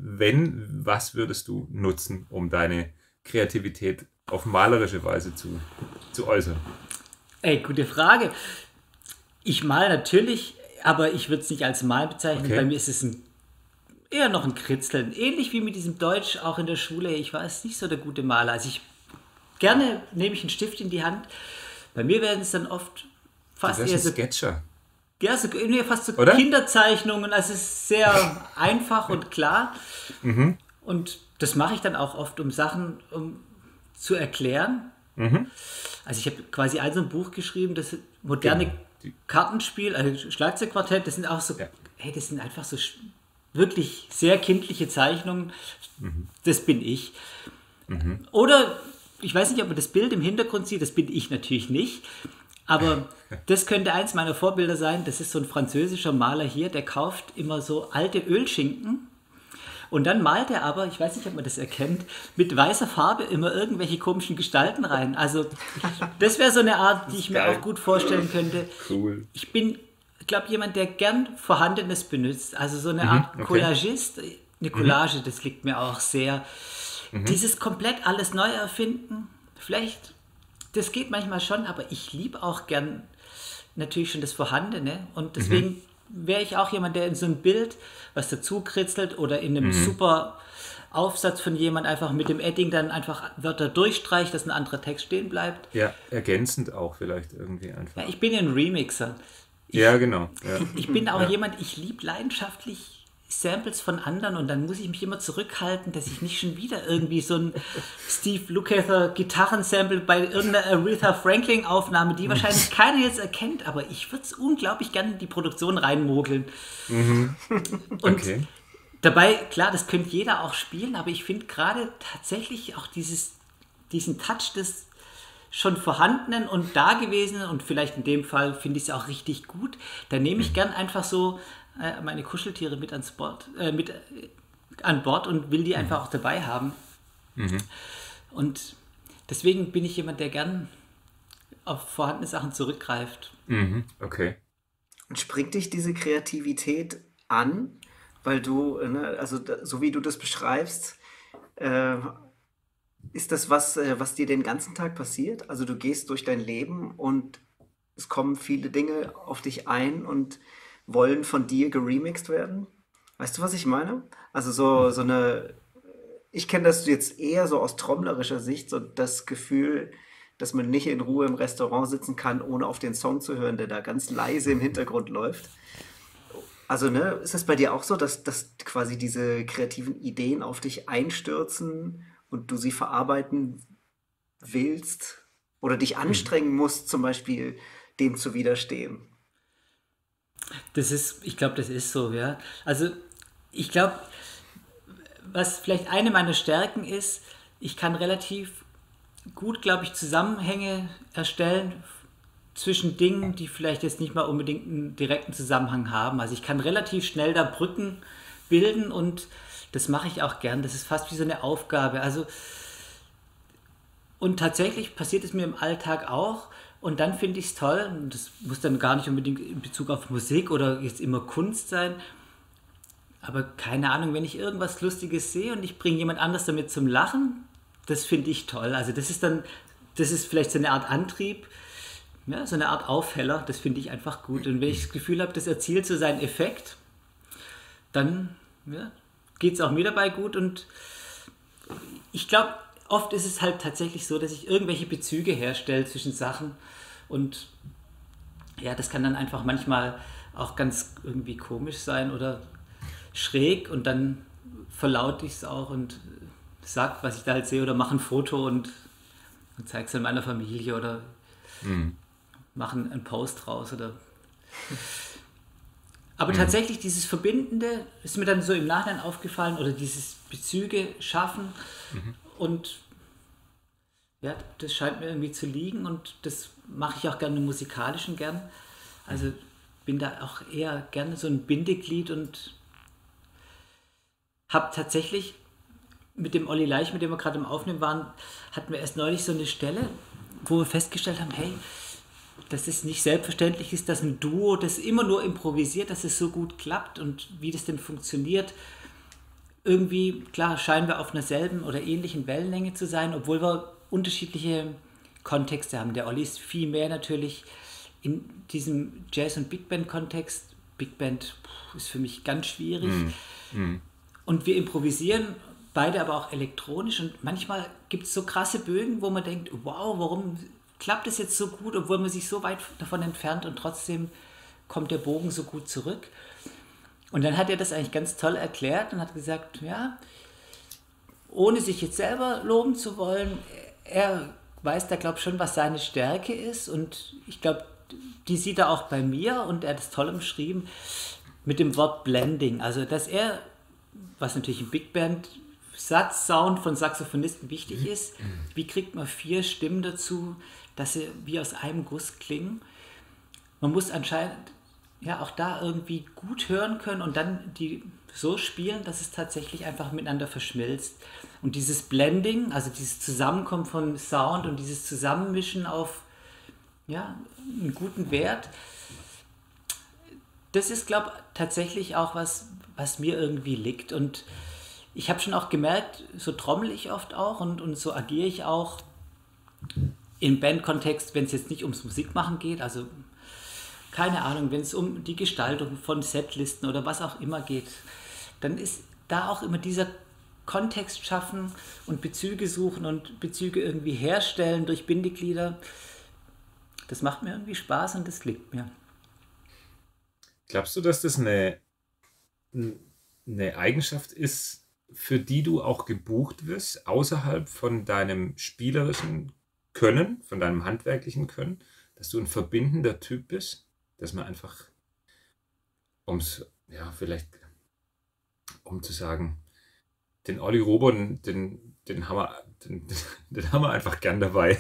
was würdest du nutzen, um deine Kreativität auf malerische Weise zu äußern? Ey, gute Frage. Ich male natürlich, aber ich würde es nicht als Mal bezeichnen. Okay. Bei mir ist es eher noch ein Kritzeln. Ähnlich wie mit diesem Deutsch auch in der Schule. Ich war jetzt nicht so der gute Maler. Also gerne nehme ich einen Stift in die Hand. Bei mir werden es dann oft fast eher so Sketcher. Ja, fast so Oder? Kinderzeichnungen. Also es ist sehr einfach und klar. Und das mache ich dann auch oft, um Sachen zu erklären. Also ich habe quasi so ein Buch geschrieben, das moderne Kartenspiel, also Schlagzeugquartett, das sind auch so, das sind einfach so wirklich sehr kindliche Zeichnungen. Das bin ich. Oder, ich weiß nicht, ob man das Bild im Hintergrund sieht, das bin ich natürlich nicht. Aber das könnte eins meiner Vorbilder sein. Das ist so ein französischer Maler hier, der kauft immer so alte Ölschinken und dann malt er aber, ich weiß nicht, ob man das erkennt, mit weißer Farbe immer irgendwelche komischen Gestalten rein. Also das wäre so eine Art, die ich mir auch gut vorstellen könnte. Cool. Ich bin, glaube jemand, der gern Vorhandenes benutzt. Also so eine Art Collagist. Eine Collage, das liegt mir auch sehr. Dieses komplett alles neu erfinden, vielleicht... Das geht manchmal schon, aber ich liebe auch gern natürlich schon das Vorhandene. Und deswegen wäre ich auch jemand, der in so ein Bild was dazu kritzelt oder in einem super Aufsatz von jemand einfach mit dem Edding dann einfach Wörter durchstreicht, dass ein anderer Text stehen bleibt. Ja, ergänzend auch vielleicht irgendwie einfach. Ja, ich bin ein Remixer. Genau. Ja. Ich bin auch jemand, ich liebe leidenschaftlich Samples von anderen und dann muss ich mich immer zurückhalten, dass ich nicht schon wieder irgendwie so ein Steve Lukather Gitarrensample bei irgendeiner Aretha Franklin Aufnahme, die wahrscheinlich keiner jetzt erkennt, aber ich würde es unglaublich gerne in die Produktion reinmogeln. Und dabei, klar, das könnte jeder auch spielen, aber ich finde gerade tatsächlich auch diesen Touch des schon vorhandenen und dagewesenen und vielleicht in dem Fall finde ich es auch richtig gut, da nehme ich gern einfach so meine Kuscheltiere mit an Bord und will die einfach auch dabei haben. Und deswegen bin ich jemand, der gern auf vorhandene Sachen zurückgreift. Okay. Und springt dich diese Kreativität an, weil du, ne, also so wie du das beschreibst, äh, ist das was, was dir den ganzen Tag passiert? Also du gehst durch dein Leben und es kommen viele Dinge auf dich ein und wollen von dir geremixed werden? Weißt du, was ich meine? Also so eine, ich kenne das jetzt eher so aus trommlerischer Sicht, so das Gefühl, dass man nicht in Ruhe im Restaurant sitzen kann, ohne auf den Song zu hören, der da ganz leise im Hintergrund läuft. Also, ne, ist das bei dir auch so, dass quasi diese kreativen Ideen auf dich einstürzen und du sie verarbeiten willst oder dich Mhm. anstrengen musst, zum Beispiel dem zu widerstehen? Ich glaube, das ist so, ja. Also ich glaube, was vielleicht eine meiner Stärken ist, ich kann relativ gut, glaube ich, Zusammenhänge erstellen zwischen Dingen, die vielleicht jetzt nicht mal unbedingt einen direkten Zusammenhang haben. Also ich kann relativ schnell da Brücken bilden und das mache ich auch gern. Das ist fast wie so eine Aufgabe. Also und tatsächlich passiert es mir im Alltag auch. Und dann finde ich es toll, und das muss dann gar nicht unbedingt in Bezug auf Musik oder jetzt immer Kunst sein, aber keine Ahnung, wenn ich irgendwas Lustiges sehe und ich bringe jemand anders damit zum Lachen, das finde ich toll. Also das ist vielleicht so eine Art Antrieb, ja, so eine Art Aufheller, das finde ich einfach gut. Und wenn ich das Gefühl habe, das erzielt so seinen Effekt, dann ja, geht es auch mir dabei gut. Und ich glaube, oft ist es halt tatsächlich so, dass ich irgendwelche Bezüge herstelle zwischen Sachen. Und ja, das kann dann einfach manchmal auch ganz irgendwie komisch sein oder schräg und dann verlaute ich es auch und sag, was ich da halt sehe oder mache ein Foto und zeige es dann meiner Familie oder Mhm. mache einen Post raus oder. Aber Mhm. tatsächlich dieses Verbindende ist mir dann so im Nachhinein aufgefallen oder dieses Bezüge schaffen Mhm. und ja, das scheint mir irgendwie zu liegen und das mache ich auch gerne im Musikalischen gern. Also bin da auch eher gerne so ein Bindeglied und habe tatsächlich mit dem Olli Leich, mit dem wir gerade im Aufnehmen waren, hatten wir erst neulich so eine Stelle, wo wir festgestellt haben, hey, dass es nicht selbstverständlich ist, dass ein Duo, das immer nur improvisiert, dass es so gut klappt und wie das denn funktioniert. Irgendwie, klar, scheinen wir auf einer selben oder ähnlichen Wellenlänge zu sein, obwohl wir unterschiedliche Kontexte haben. Der Olli ist viel mehr natürlich in diesem Jazz- und Big Band-Kontext. Big Band ist für mich ganz schwierig. Mhm. Mhm. Und wir improvisieren beide aber auch elektronisch und manchmal gibt es so krasse Bögen, wo man denkt, wow, warum klappt es jetzt so gut, obwohl man sich so weit davon entfernt und trotzdem kommt der Bogen so gut zurück. Und dann hat er das eigentlich ganz toll erklärt und hat gesagt, ja, ohne sich jetzt selber loben zu wollen, er weiß da, glaube ich, schon, was seine Stärke ist und ich glaube, die sieht er auch bei mir und er hat es toll umschrieben mit dem Wort Blending. Also, dass er, was natürlich im Big Band Satzsound von Saxophonisten wichtig ist, wie kriegt man 4 Stimmen dazu, dass sie wie aus einem Guss klingen? Man muss anscheinend ja auch da irgendwie gut hören können und dann die so spielen, dass es tatsächlich einfach miteinander verschmilzt. Und dieses Blending, also dieses Zusammenkommen von Sound und dieses Zusammenmischen auf ja, einen guten Wert, das ist, glaube ich, tatsächlich auch was, was mir irgendwie liegt. Und ich habe schon auch gemerkt, so trommel ich oft auch und so agiere ich auch im Bandkontext, wenn es jetzt nicht ums Musikmachen geht. Also keine Ahnung, wenn es um die Gestaltung von Setlisten oder was auch immer geht, dann ist da auch immer dieser Kontext schaffen und Bezüge suchen und Bezüge irgendwie herstellen durch Bindeglieder. Das macht mir irgendwie Spaß und das liegt mir. Glaubst du, dass das eine Eigenschaft ist, für die du auch gebucht wirst, außerhalb von deinem spielerischen Können, von deinem handwerklichen Können, dass du ein verbindender Typ bist, dass man einfach, ja, vielleicht, um zu sagen, den Olli Robon, den haben wir, den haben wir einfach gern dabei.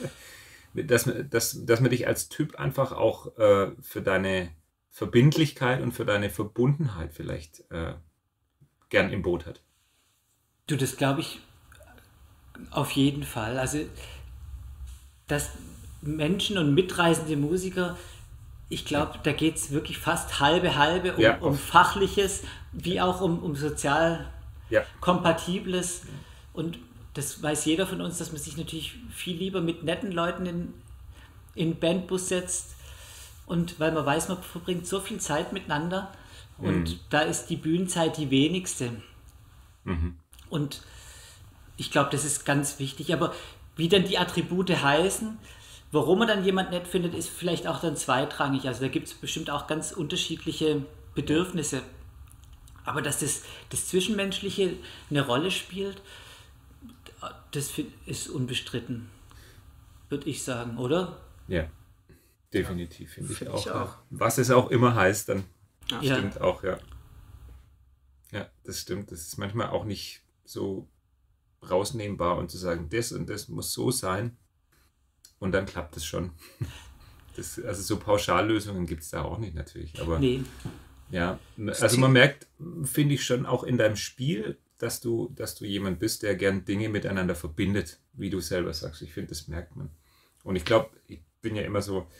Dass man dich als Typ einfach auch für deine Verbindlichkeit und für deine Verbundenheit vielleicht gern im Boot hat. Du, das glaube ich Auf jeden Fall. Also, dass Menschen und mitreisende Musiker, ich glaube, da geht es wirklich fast halbe Ja, um Fachliches, wie auch um sozial ja, Kompatibles. Und das weiß jeder von uns, dass man sich natürlich viel lieber mit netten Leuten in den Bandbus setzt. Und weil man weiß, man verbringt so viel Zeit miteinander. Und da ist die Bühnenzeit die wenigste. Und ich glaube, das ist ganz wichtig. Aber wie dann die Attribute heißen, warum man dann jemand nett findet, ist vielleicht auch dann zweitrangig. Also da gibt es bestimmt auch ganz unterschiedliche Bedürfnisse. Aber dass das Zwischenmenschliche eine Rolle spielt, das ist unbestritten, würde ich sagen, oder? ja, definitiv, finde ich Finde auch. ich Ja. auch. Was es auch immer heißt, dann Ja, stimmt auch, ja. Ja, das stimmt. Das ist manchmal auch nicht so rausnehmbar und zu sagen, das und das muss so sein und dann klappt es schon. Also so Pauschallösungen gibt es da auch nicht natürlich. Aber nee, ja, also man merkt, finde ich schon auch in deinem Spiel, dass du jemand bist, der gern Dinge miteinander verbindet, wie du selber sagst. Ich finde, das merkt man. Und ich glaube, ich bin ja immer so,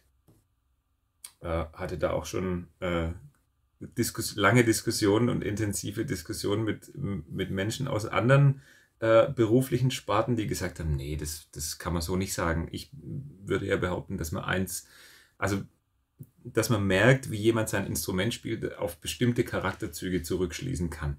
hatte da auch schon lange Diskussionen und intensive Diskussionen mit Menschen aus anderen beruflichen Sparten, die gesagt haben, nee, das kann man so nicht sagen. Ich würde ja behaupten, also dass man merkt, wie jemand sein Instrument spielt, auf bestimmte Charakterzüge zurückschließen kann.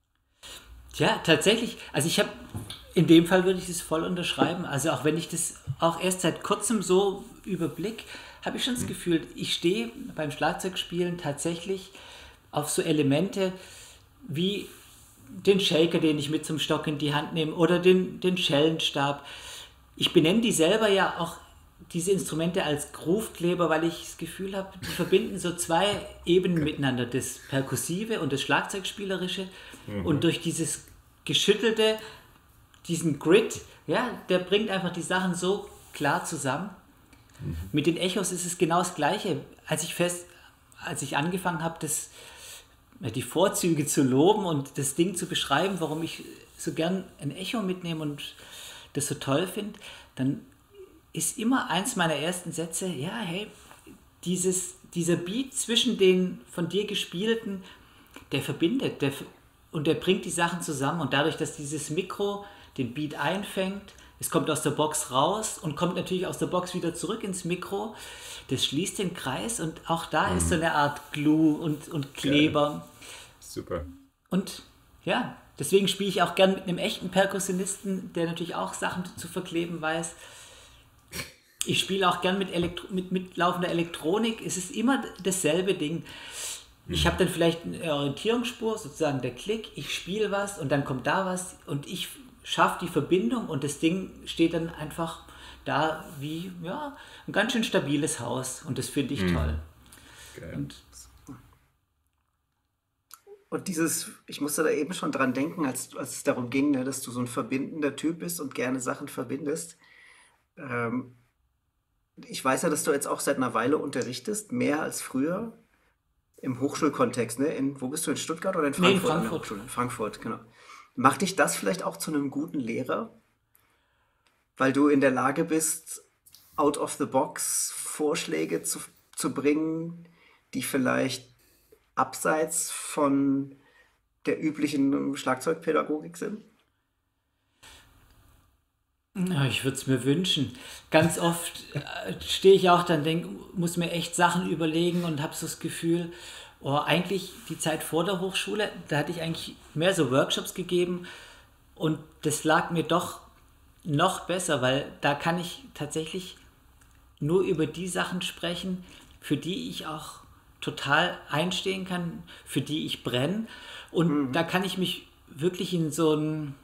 ja, tatsächlich. Also ich habe, in dem Fall würde ich das voll unterschreiben. Also auch wenn ich das auch erst seit kurzem so überblick, habe ich schon das Gefühl, ich stehe beim Schlagzeugspielen tatsächlich auf so Elemente wie den Shaker, den ich mit zum Stock in die Hand nehme, oder den Schellenstab. Ich benenne die selber ja auch, diese Instrumente, als Groovekleber, weil ich das Gefühl habe, die verbinden so zwei Ebenen miteinander, das Perkussive und das Schlagzeugspielerische. Und durch dieses Geschüttelte, diesen Grit, ja, der bringt einfach die Sachen so klar zusammen. Mit den Echos ist es genau das Gleiche. Als ich angefangen habe, die Vorzüge zu loben und das Ding zu beschreiben, warum ich so gern ein Echo mitnehme und das so toll finde, dann ist immer eins meiner ersten Sätze, ja, hey, dieser Beat zwischen den von dir gespielten, der verbindet, und der bringt die Sachen zusammen. Und dadurch, dass dieses Mikro den Beat einfängt, es kommt aus der Box raus und kommt natürlich aus der Box wieder zurück ins Mikro, das schließt den Kreis und auch da ist so eine Art Glue und Kleber. Super. Und ja, deswegen spiele ich auch gern mit einem echten Perkussionisten, der natürlich auch Sachen zu verkleben weiß. Ich spiele auch gern mit laufender Elektronik. Es ist immer dasselbe Ding. Ich habe dann vielleicht eine Orientierungsspur, sozusagen der Klick, ich spiele was und dann kommt da was und ich schaffe die Verbindung und das Ding steht dann einfach da wie ja, ein ganz schön stabiles Haus und das finde ich toll. Geil. Und ich musste da eben schon dran denken, als es darum ging, ne, dass du so ein verbindender Typ bist und gerne Sachen verbindest. Ähm, Ich weiß ja, dass du jetzt auch seit einer Weile unterrichtest, mehr als früher im Hochschulkontext. Ne? Wo bist du, in Stuttgart oder in Nee, in Frankfurt? An der Frankfurt. Hochschule? In Frankfurt, genau. Macht dich das vielleicht auch zu einem guten Lehrer, weil du in der Lage bist, out of the box Vorschläge zu bringen, die vielleicht abseits von der üblichen Schlagzeugpädagogik sind? Ja, ich würde es mir wünschen. Ganz oft stehe ich auch dann, muss mir echt Sachen überlegen und habe so das Gefühl, oh, eigentlich die Zeit vor der Hochschule, da hatte ich eigentlich mehr so Workshops gegeben und das lag mir doch noch besser, weil da kann ich tatsächlich nur über die Sachen sprechen, für die ich auch total einstehen kann, für die ich brenne. Und da kann ich mich wirklich in so einen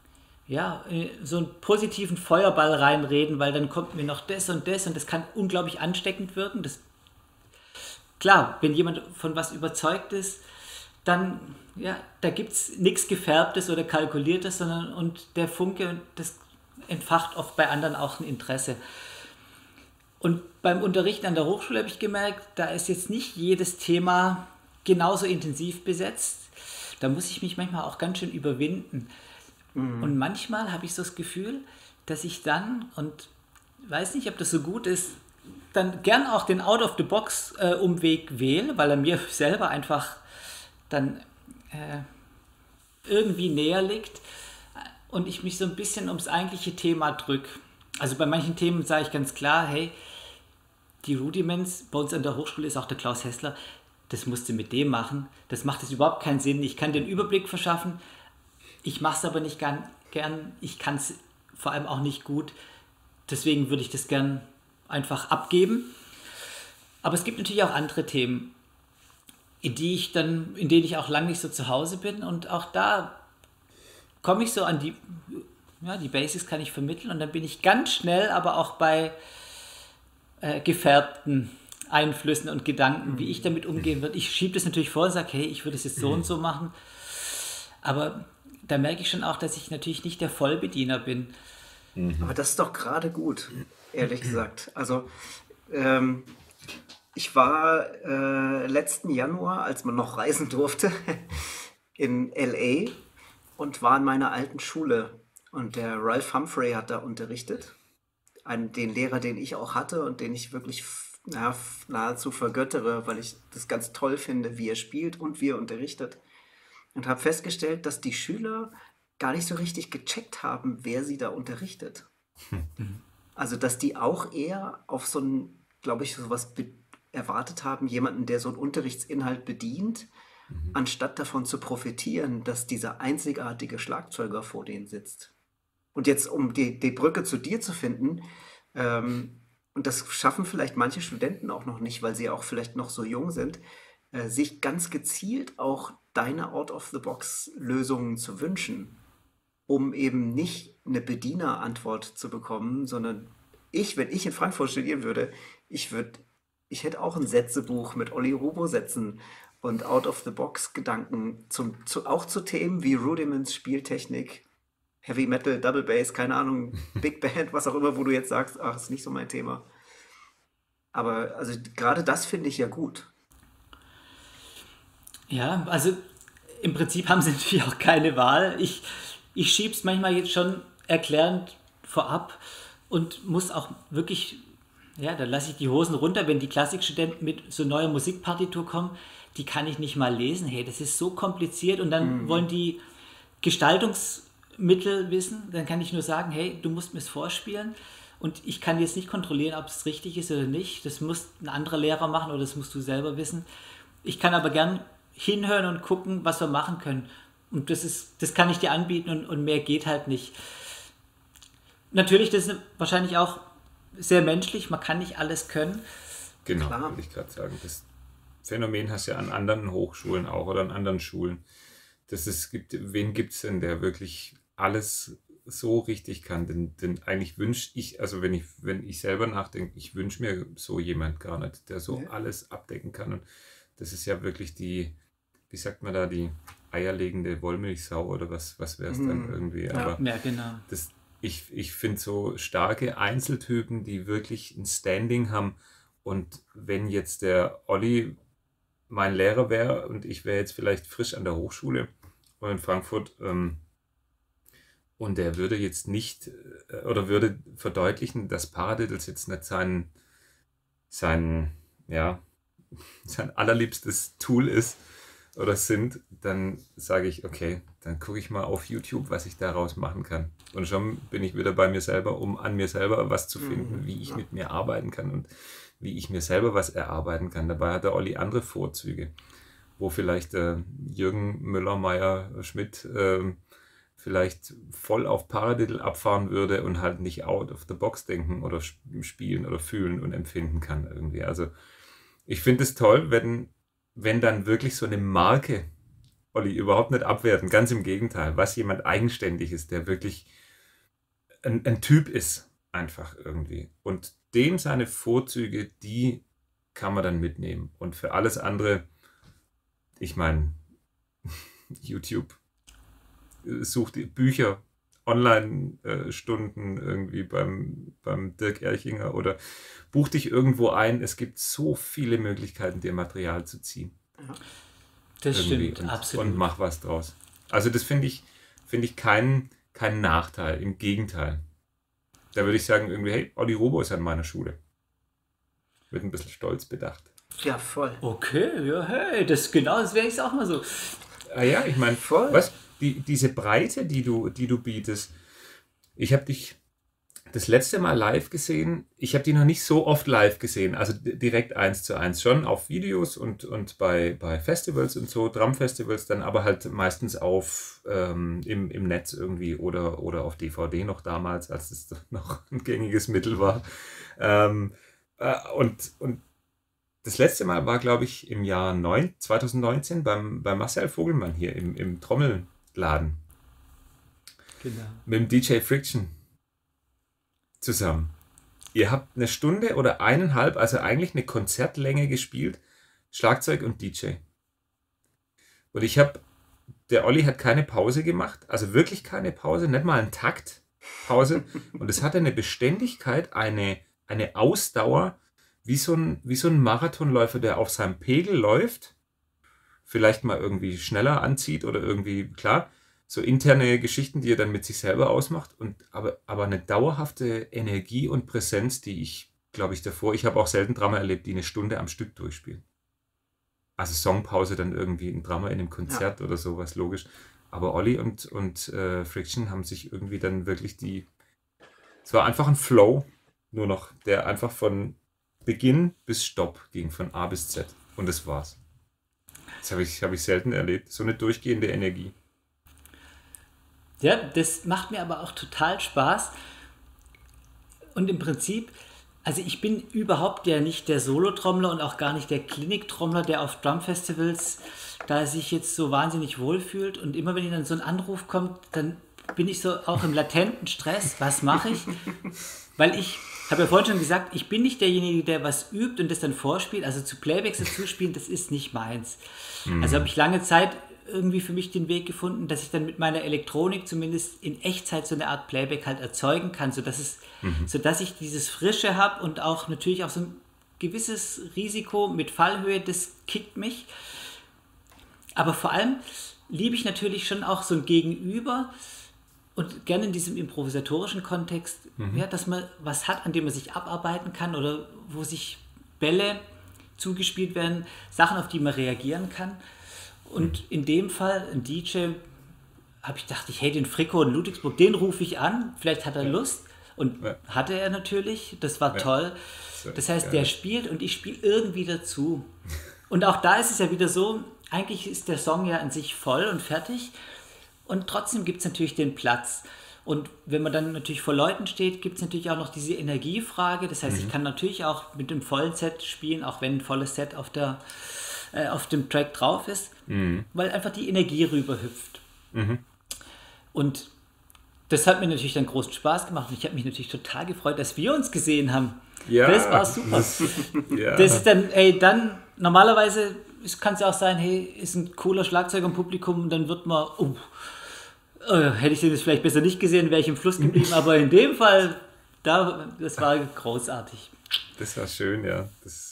positiven Feuerball reinreden, weil dann kommt mir noch das und das kann unglaublich ansteckend wirken. Klar, wenn jemand von was überzeugt ist, dann, ja, da gibt es nichts Gefärbtes oder Kalkuliertes, und der Funke, das entfacht oft bei anderen auch ein Interesse. Und beim Unterrichten an der Hochschule habe ich gemerkt, da ist jetzt nicht jedes Thema genauso intensiv besetzt. Da muss ich mich manchmal auch ganz schön überwinden. Und manchmal habe ich so das Gefühl, dass ich dann, und weiß nicht, ob das so gut ist, dann gern auch den Out-of-the-Box-Umweg wähle, weil er mir selber einfach dann irgendwie näher liegt und ich mich so ein bisschen ums eigentliche Thema drücke. Also bei manchen Themen sage ich ganz klar, hey, die Rudiments, bei uns an der Hochschule ist auch der Klaus Hessler, das musst du mit dem machen, das macht jetzt überhaupt keinen Sinn, ich kann den Überblick verschaffen, ich mache es aber nicht gern, ich kann es vor allem auch nicht gut, deswegen würde ich das gern einfach abgeben. Aber es gibt natürlich auch andere Themen, in denen ich auch lange nicht so zu Hause bin und auch da komme ich so an die Basics kann ich vermitteln und dann bin ich ganz schnell aber auch bei gefärbten Einflüssen und Gedanken, wie ich damit umgehen würde. Ich schiebe das natürlich vor und sage, hey, ich würde es jetzt so und so machen, aber da merke ich schon auch, dass ich natürlich nicht der Vollbediener bin. Aber das ist doch gerade gut, ehrlich gesagt. Also ich war letzten Januar, als man noch reisen durfte, in LA und war in meiner alten Schule. Und der Ralph Humphrey hat da unterrichtet. Den Lehrer, den ich auch hatte und den ich wirklich nahezu vergöttere, weil ich das ganz toll finde, wie er spielt und wie er unterrichtet. Und habe festgestellt, dass die Schüler gar nicht so richtig gecheckt haben, wer sie da unterrichtet. Also, dass die auch eher auf so ein, glaube ich, sowas erwartet haben, jemanden, der so einen Unterrichtsinhalt bedient, anstatt davon zu profitieren, dass dieser einzigartige Schlagzeuger vor denen sitzt. Und jetzt, um die Brücke zu dir zu finden, und das schaffen vielleicht manche Studenten auch noch nicht, weil sie auch vielleicht noch so jung sind, sich ganz gezielt auch deine Out-of-the-Box-Lösungen zu wünschen, um eben nicht eine Bedienerantwort zu bekommen, sondern wenn ich in Frankfurt studieren würde, ich hätte auch ein Sätzebuch mit Olli Rubo-Sätzen und Out-of-the-Box-Gedanken auch zu Themen wie Rudiments, Spieltechnik, Heavy Metal, Double Bass, keine Ahnung, Big Band, was auch immer, wo du jetzt sagst, ach, ist nicht so mein Thema. Aber also gerade das finde ich ja gut. Ja, also im Prinzip haben sie natürlich auch keine Wahl. Ich schiebe es manchmal jetzt schon erklärend vorab und muss auch wirklich, ja, da lasse ich die Hosen runter, wenn die Klassikstudenten mit so neuer Musikpartitur kommen, die kann ich nicht mal lesen. Hey, das ist so kompliziert und dann wollen die Gestaltungsmittel wissen. Dann kann ich nur sagen, hey, du musst mir es vorspielen und ich kann jetzt nicht kontrollieren, ob es richtig ist oder nicht. Das muss ein anderer Lehrer machen oder das musst du selber wissen. Ich kann aber gern hinhören und gucken, was wir machen können. Und das kann ich dir anbieten und mehr geht halt nicht. Natürlich, das ist wahrscheinlich auch sehr menschlich, man kann nicht alles können. Genau, würde ich gerade sagen. Das Phänomen hast du ja an anderen Hochschulen auch oder an anderen Schulen. Wen gibt es denn, der wirklich alles so richtig kann? Denn eigentlich wünsche ich, also wenn ich selber nachdenke, ich wünsche mir so jemand gar nicht, der so alles abdecken kann. Und das ist ja wirklich wie sagt man da, die eierlegende Wollmilchsau oder was wäre es dann irgendwie? Ja, aber ja, genau. Ich finde so starke Einzeltypen, die wirklich ein Standing haben. Und wenn jetzt der Olli mein Lehrer wäre und ich wäre jetzt vielleicht frisch an der Hochschule oder in Frankfurt und der würde jetzt nicht oder würde verdeutlichen, dass Paradiddles jetzt nicht sein allerliebstes Tool ist oder sind, dann sage ich, okay, dann gucke ich mal auf YouTube, was ich daraus machen kann. Und schon bin ich wieder bei mir selber, um an mir selber was zu finden, wie ich mit mir arbeiten kann und wie ich mir selber was erarbeiten kann. Dabei hat der Olli andere Vorzüge, wo vielleicht Jürgen Müller-Meyer-Schmidt vielleicht voll auf Paradiddle abfahren würde und halt nicht out of the box denken oder spielen oder fühlen und empfinden kann irgendwie. Also ich finde es toll, wenn dann wirklich so eine Marke, Olli, überhaupt nicht abwerten, ganz im Gegenteil, was jemand eigenständig ist, der wirklich ein Typ ist, einfach irgendwie. Und dem seine Vorzüge, die kann man dann mitnehmen. Und für alles andere, ich meine, YouTube, such die Bücher, Online-Stunden irgendwie beim Dirk Erchinger oder buch dich irgendwo ein. Es gibt so viele Möglichkeiten, dir Material zu ziehen. Das irgendwie. stimmt, absolut. Und mach was draus. Also das finde ich keinen kein Nachteil, im Gegenteil. Da würde ich sagen, irgendwie, hey, Olli Robo ist an meiner Schule. Wird ein bisschen stolz bedacht. Ja, voll. Okay, ja, hey, das wäre ich auch mal so. Ah ja, ich meine, Voll. was, diese Breite, die du bietest, ich habe dich das letzte Mal live gesehen, ich habe die noch nicht so oft live gesehen, also direkt 1:1, schon auf Videos und bei Festivals und so, Drumfestivals dann, aber halt meistens im Netz irgendwie oder auf DVD noch damals, als es noch ein gängiges Mittel war. Und das letzte Mal war, glaube ich, im Jahr 2019 bei Marcel Vogelmann hier im Trommelladen Genau. mit dem DJ Friction zusammen. Ihr habt eine Stunde oder 1,5, also eigentlich eine Konzertlänge gespielt, Schlagzeug und DJ. Und der Olli hat keine Pause gemacht, also wirklich keine Pause, nicht mal einen Takt Pause. Und es hatte eine Beständigkeit, eine Ausdauer, wie so ein Marathonläufer, der auf seinem Pegel läuft, vielleicht mal irgendwie schneller anzieht oder irgendwie, klar, so interne Geschichten, die er dann mit sich selber ausmacht, aber eine dauerhafte Energie und Präsenz, die ich, glaube ich, ich habe auch selten Drummer erlebt, die eine Stunde am Stück durchspielen. Also Songpause dann irgendwie ein Drummer in einem Konzert oder sowas, logisch. Aber Olli und Friction haben sich irgendwie dann wirklich es war einfach ein Flow, nur noch, der einfach von Beginn bis Stopp ging, von A bis Z. Und das war's. Das hab ich selten erlebt, so eine durchgehende Energie. Ja, das macht mir aber auch total Spaß. Und im Prinzip, also ich bin überhaupt ja nicht der Solo-Trommler und auch gar nicht der Klinik-Trommler, der auf Drumfestivals da sich jetzt so wahnsinnig wohlfühlt. Und immer wenn dann so ein Anruf kommt, dann bin ich so auch im latenten Stress. Was mache ich? Weil ich habe ja vorhin schon gesagt, ich bin nicht derjenige, der was übt und das dann vorspielt. Also zu Playbacks dazu spielen, das ist nicht meins. Also habe ich lange Zeit irgendwie für mich den Weg gefunden, dass ich dann mit meiner Elektronik zumindest in Echtzeit so eine Art Playback halt erzeugen kann, sodass ich dieses Frische habe und auch natürlich auch so ein gewisses Risiko mit Fallhöhe, das kickt mich. Aber vor allem liebe ich natürlich schon auch so ein Gegenüber und gerne in diesem improvisatorischen Kontext, ja, dass man was hat, an dem man sich abarbeiten kann oder wo sich Bälle zugespielt werden, Sachen, auf die man reagieren kann. Und in dem Fall, ein DJ, dachte ich, hey, den Fricko in Ludwigsburg, den rufe ich an, vielleicht hat er Lust. Und hatte er natürlich, das war toll. Das heißt, der spielt und ich spiele irgendwie dazu. Und auch da ist es ja wieder so, eigentlich ist der Song ja an sich voll und fertig. Und trotzdem gibt es natürlich den Platz. Und wenn man dann natürlich vor Leuten steht, gibt es natürlich auch noch diese Energiefrage. Das heißt, ich kann natürlich auch mit dem vollen Set spielen, auch wenn ein volles Set auf dem Track drauf ist, weil einfach die Energie rüberhüpft. Und das hat mir natürlich dann großen Spaß gemacht und ich habe mich natürlich total gefreut, dass wir uns gesehen haben. Ja. Das war super. Das ist dann, normalerweise kann es ja auch sein, hey, ist ein cooler Schlagzeuger im Publikum und dann wird man, hätte ich den jetzt vielleicht besser nicht gesehen, wäre ich im Fluss geblieben, aber in dem Fall, das war großartig. Das war schön, ja.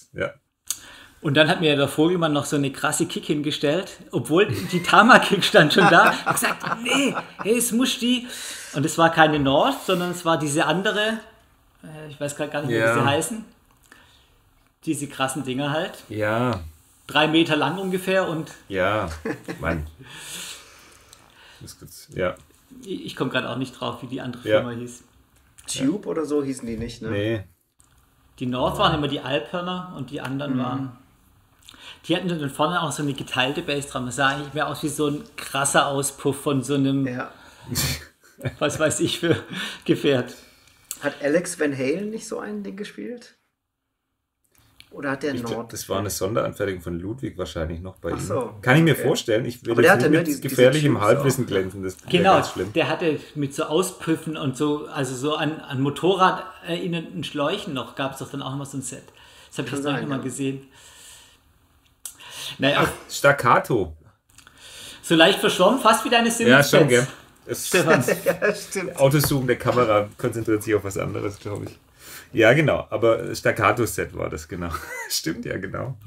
Und dann hat mir der Vogelmann noch so eine krasse Kick hingestellt, obwohl die Tama-Kick stand schon da. Und gesagt, nee, hey, es muss die. Und es war keine North, sondern es war diese andere, ich weiß gerade gar nicht, wie sie heißen. Diese krassen Dinger halt. Ja. 3 Meter lang ungefähr und... Ja, Mann. Ich komme gerade auch nicht drauf, wie die andere Firma hieß. Tube oder so hießen die nicht, ne? Nee. Die North waren immer die Alphörner und die anderen waren... Die hatten dann vorne auch so eine geteilte Bassdrum. Das sah eigentlich mehr aus wie so ein krasser Auspuff von so einem, was weiß ich, für Gefährt. Hat Alex Van Halen nicht so ein Ding gespielt? Oder hat der Nord? Das war eine Sonderanfertigung von Ludwig wahrscheinlich noch bei ihm. So, kann ich mir vorstellen. Ich will aber der jetzt hatte nicht mit gefährlichem Halbwissen auch. glänzen. Das wäre Genau, ganz schlimm. der hatte mit so Auspüffen und so, also so an Motorrad erinnernden Schläuchen noch, gab es doch dann auch noch so ein Set. Das habe ich jetzt noch nicht mal gesehen. Naja, Staccato. so leicht verschwommen, fast wie deine Sims. Ja, schon, gell. Stefan. Ja, stimmt. Autozoom der Kamera konzentriert sich auf was anderes, glaube ich. Ja, genau. Aber Staccato-Set war das, genau. Stimmt, ja, genau.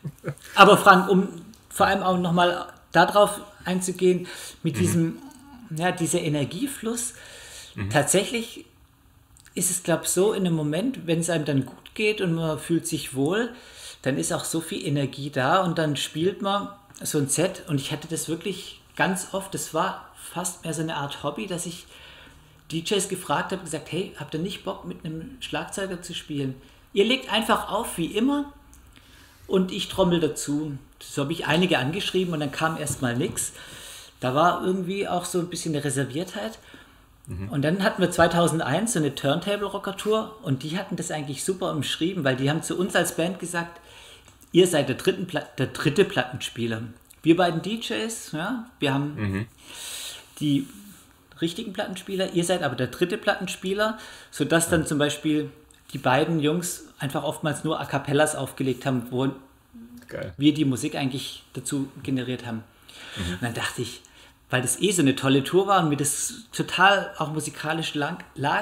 Aber Frank, um vor allem auch nochmal darauf einzugehen, mit diesem ja, dieser Energiefluss, tatsächlich ist es, glaube ich, so in einem Moment, wenn es einem dann gut geht und man fühlt sich wohl, dann ist auch so viel Energie da und dann spielt man so ein Set und ich hatte das wirklich ganz oft, das war fast mehr so eine Art Hobby, dass ich DJs gefragt habe, gesagt, hey, habt ihr nicht Bock mit einem Schlagzeuger zu spielen? Ihr legt einfach auf wie immer und ich trommel dazu. So habe ich einige angeschrieben und dann kam erstmal nichts. Da war irgendwie auch so ein bisschen eine Reserviertheit. Und dann hatten wir 2001 so eine Turntable-Rocker-Tour und die hatten das eigentlich super umschrieben, weil die haben zu uns als Band gesagt, ihr seid der dritte Plattenspieler. Wir beiden DJs, ja, wir haben die richtigen Plattenspieler, ihr seid aber der dritte Plattenspieler, sodass dann zum Beispiel die beiden Jungs einfach oftmals nur A Cappellas aufgelegt haben, wo wir die Musik eigentlich dazu generiert haben. Und dann dachte ich, weil das so eine tolle Tour war und mir das total auch musikalisch lag,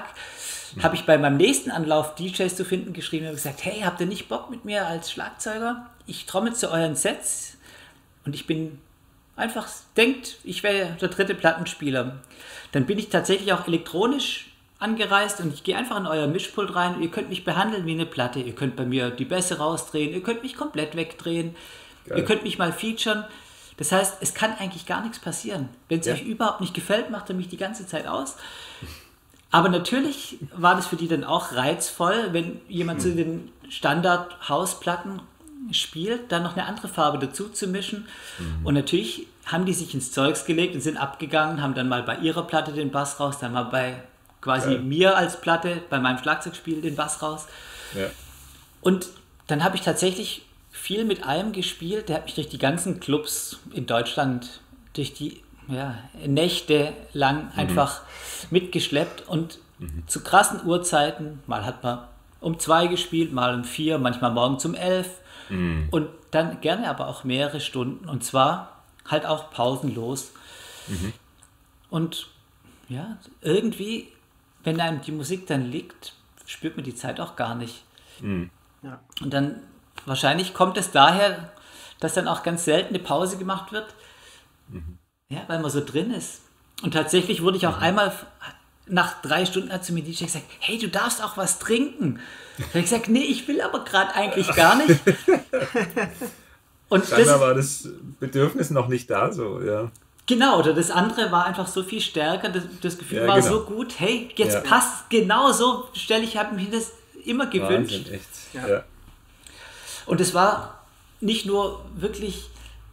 habe ich bei meinem nächsten Anlauf DJs zu finden geschrieben und gesagt, hey, habt ihr nicht Bock mit mir als Schlagzeuger? Ich trommel zu euren Sets und ich bin einfach, denkt, ich wäre der dritte Plattenspieler. Dann bin ich tatsächlich auch elektronisch angereist und ich gehe einfach in euer Mischpult rein und ihr könnt mich behandeln wie eine Platte. Ihr könnt bei mir die Bässe rausdrehen, ihr könnt mich komplett wegdrehen, ihr könnt mich mal featuren. Das heißt, es kann eigentlich gar nichts passieren. Wenn es euch überhaupt nicht gefällt, macht er mich die ganze Zeit aus. Aber natürlich war das für die dann auch reizvoll, wenn jemand zu den Standard-Hausplatten spielt, dann noch eine andere Farbe dazu zu mischen. Und natürlich haben die sich ins Zeugs gelegt und sind abgegangen, haben dann mal bei ihrer Platte den Bass raus, dann mal bei quasi mir als Platte, bei meinem Schlagzeugspiel den Bass raus. Ja. Und dann habe ich tatsächlich viel mit einem gespielt, der hat mich durch die ganzen Clubs in Deutschland, durch die Nächte lang einfach mitgeschleppt und zu krassen Uhrzeiten, mal hat man um 2 gespielt, mal um 4, manchmal morgens um 11 und dann gerne aber auch mehrere Stunden und zwar halt auch pausenlos. Und ja, irgendwie, wenn einem die Musik dann liegt, spürt man die Zeit auch gar nicht. Ja. Und dann wahrscheinlich kommt es daher, dass dann auch ganz selten eine Pause gemacht wird, ja, weil man so drin ist. Und tatsächlich wurde ich auch einmal, nach 3 Stunden hat zu mir DJ gesagt, hey, du darfst auch was trinken. Da habe ich gesagt, nee, ich will aber gerade eigentlich gar nicht. Und scheinbar war das Bedürfnis noch nicht da, so, ja. Genau, oder das andere war einfach so viel stärker, das Gefühl war so gut, hey, jetzt passt genau so, ich habe mir das immer gewünscht. Wahnsinn, echt. Ja. Und es war nicht nur wirklich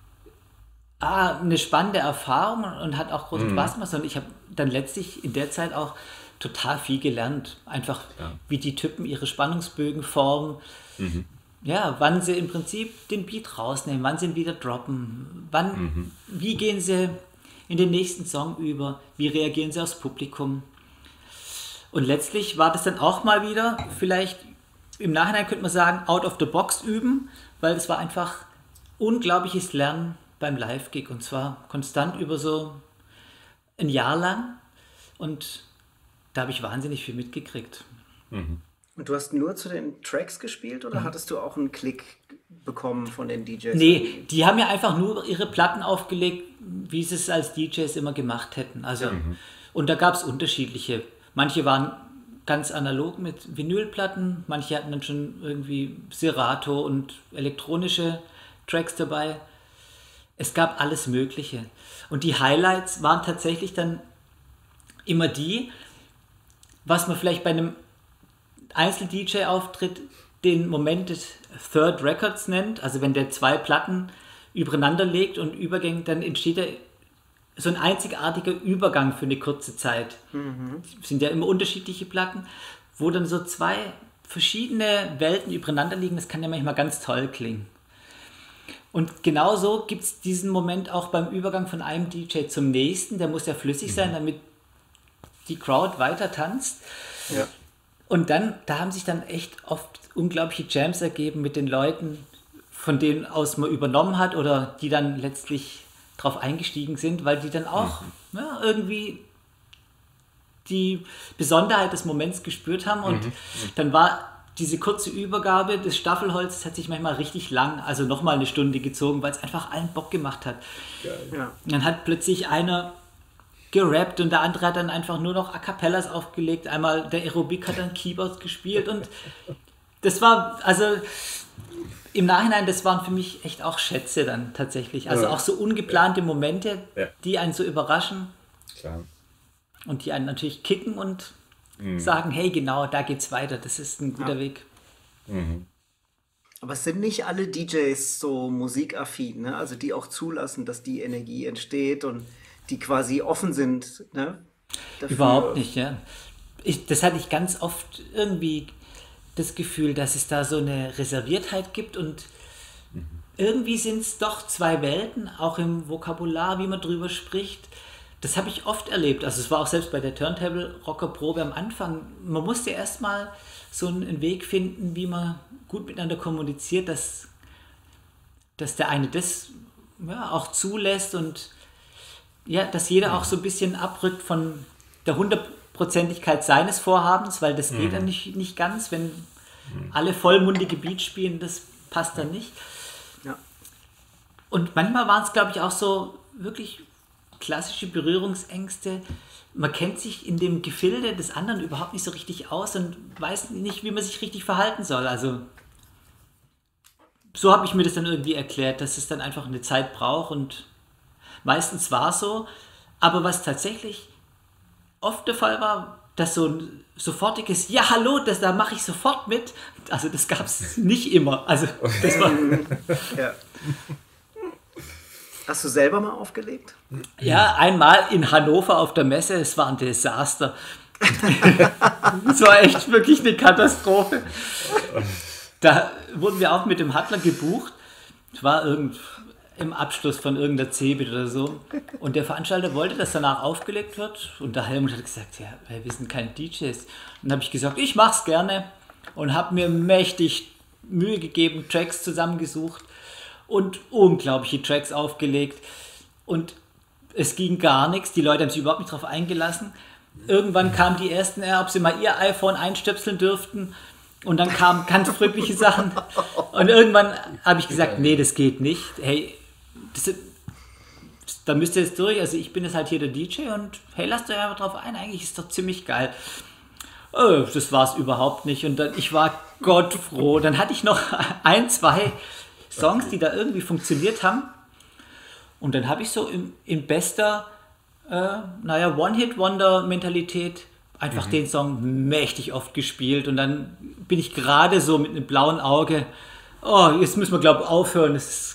eine spannende Erfahrung und hat auch großen Spaß gemacht, sondern ich habe dann letztlich in der Zeit auch total viel gelernt. Einfach, wie die Typen ihre Spannungsbögen formen. Ja, wann sie im Prinzip den Beat rausnehmen, wann sie ihn wieder droppen, wie gehen sie in den nächsten Song über, wie reagieren sie aufs Publikum. Und letztlich war das dann auch mal wieder vielleicht im Nachhinein könnte man sagen, out of the box üben, weil es war einfach unglaubliches Lernen beim Live-Gig und zwar konstant über so ein Jahr lang und da habe ich wahnsinnig viel mitgekriegt. Und du hast nur zu den Tracks gespielt oder hattest du auch einen Klick bekommen von den DJs? Nee, die haben ja einfach nur ihre Platten aufgelegt, wie sie es als DJs immer gemacht hätten. Also, und da gab es unterschiedliche. Manche waren ganz analog mit Vinylplatten, manche hatten dann schon irgendwie Serato und elektronische Tracks dabei. Es gab alles Mögliche. Und die Highlights waren tatsächlich dann immer die, was man vielleicht bei einem Einzel-DJ-Auftritt den Moment des Third Records nennt. Also wenn der 2 Platten übereinander legt und Übergänge, dann entsteht so ein einzigartiger Übergang für eine kurze Zeit. Es sind ja immer unterschiedliche Platten, wo dann so 2 verschiedene Welten übereinander liegen. Das kann ja manchmal ganz toll klingen. Und genauso gibt es diesen Moment auch beim Übergang von einem DJ zum nächsten. Der muss ja flüssig sein, damit die Crowd weiter tanzt. Ja. Und dann, da haben sich dann echt oft unglaubliche Jams ergeben mit den Leuten, von denen aus man übernommen hat oder die dann letztlich drauf eingestiegen sind, weil die dann auch irgendwie die Besonderheit des Moments gespürt haben und dann war diese kurze Übergabe des Staffelholzes hat sich manchmal richtig lang, also nochmal eine Stunde gezogen, weil es einfach allen Bock gemacht hat. Ja. Und dann hat plötzlich einer gerappt und der andere hat dann einfach nur noch A Cappellas aufgelegt. Einmal der Aerobic hat dann Keyboards gespielt und das war, also im Nachhinein, das waren für mich echt auch Schätze dann tatsächlich. Also auch so ungeplante Momente, die einen so überraschen. Klar. Und die einen natürlich kicken und sagen, hey, genau, da geht's weiter. Das ist ein guter Weg. Aber es sind nicht alle DJs so musikaffin, ne? Also die auch zulassen, dass die Energie entsteht und die quasi offen sind, ne? Dafür. Überhaupt nicht, ja. Das hatte ich ganz oft irgendwie das Gefühl, dass es da so eine Reserviertheit gibt und irgendwie sind es doch zwei Welten, auch im Vokabular, wie man drüber spricht. Das habe ich oft erlebt. Also es war auch selbst bei der Turntable-Rocker-Probe am Anfang. Man musste erstmal so einen Weg finden, wie man gut miteinander kommuniziert, dass der eine das auch zulässt und ja, dass jeder auch so ein bisschen abrückt von der Hundertprozentigkeit seines Vorhabens, weil das geht dann nicht ganz, wenn alle vollmundige Beats spielen, das passt dann nicht. Ja. Und manchmal waren es, glaube ich, auch so wirklich klassische Berührungsängste. Man kennt sich in dem Gefilde des anderen überhaupt nicht so richtig aus und weiß nicht, wie man sich richtig verhalten soll. Also so habe ich mir das dann irgendwie erklärt, dass es dann einfach eine Zeit braucht und meistens war es so. Aber was tatsächlich oft der Fall war, dass so ein sofortiges Ja, hallo, da mache ich sofort mit. Also das gab es nicht immer. Also das war... Ja. Hast du selber mal aufgelegt? Ja, einmal in Hannover auf der Messe, es war ein Desaster. Es war echt wirklich eine Katastrophe. Da wurden wir auch mit dem Hattler gebucht. Es war im Abschluss von irgendeiner CeBIT oder so. Und der Veranstalter wollte, dass danach aufgelegt wird. Und der Helmut hat gesagt, ja, wir sind keine DJs. Und dann habe ich gesagt, ich mach's gerne. Und habe mir mächtig Mühe gegeben, Tracks zusammengesucht und unglaubliche Tracks aufgelegt. Und es ging gar nichts. Die Leute haben sich überhaupt nicht darauf eingelassen. Irgendwann kamen die ersten, ob sie mal ihr iPhone einstöpseln dürften. Und dann kamen ganz fröhliche Sachen. Und irgendwann habe ich gesagt, nee, das geht nicht. Hey, da müsst ihr jetzt durch. Also ich bin jetzt halt hier der DJ und hey, lasst euch einfach drauf ein. Eigentlich ist doch ziemlich geil. Oh, das war es überhaupt nicht. Und dann, ich war gottfroh. Dann hatte ich noch 1, 2 Songs, die da irgendwie funktioniert haben. Und dann habe ich so in bester One-Hit-Wonder-Mentalität einfach den Song mächtig oft gespielt. Und dann bin ich gerade so mit einem blauen Auge, oh, jetzt müssen wir, glaube ich, aufhören. Es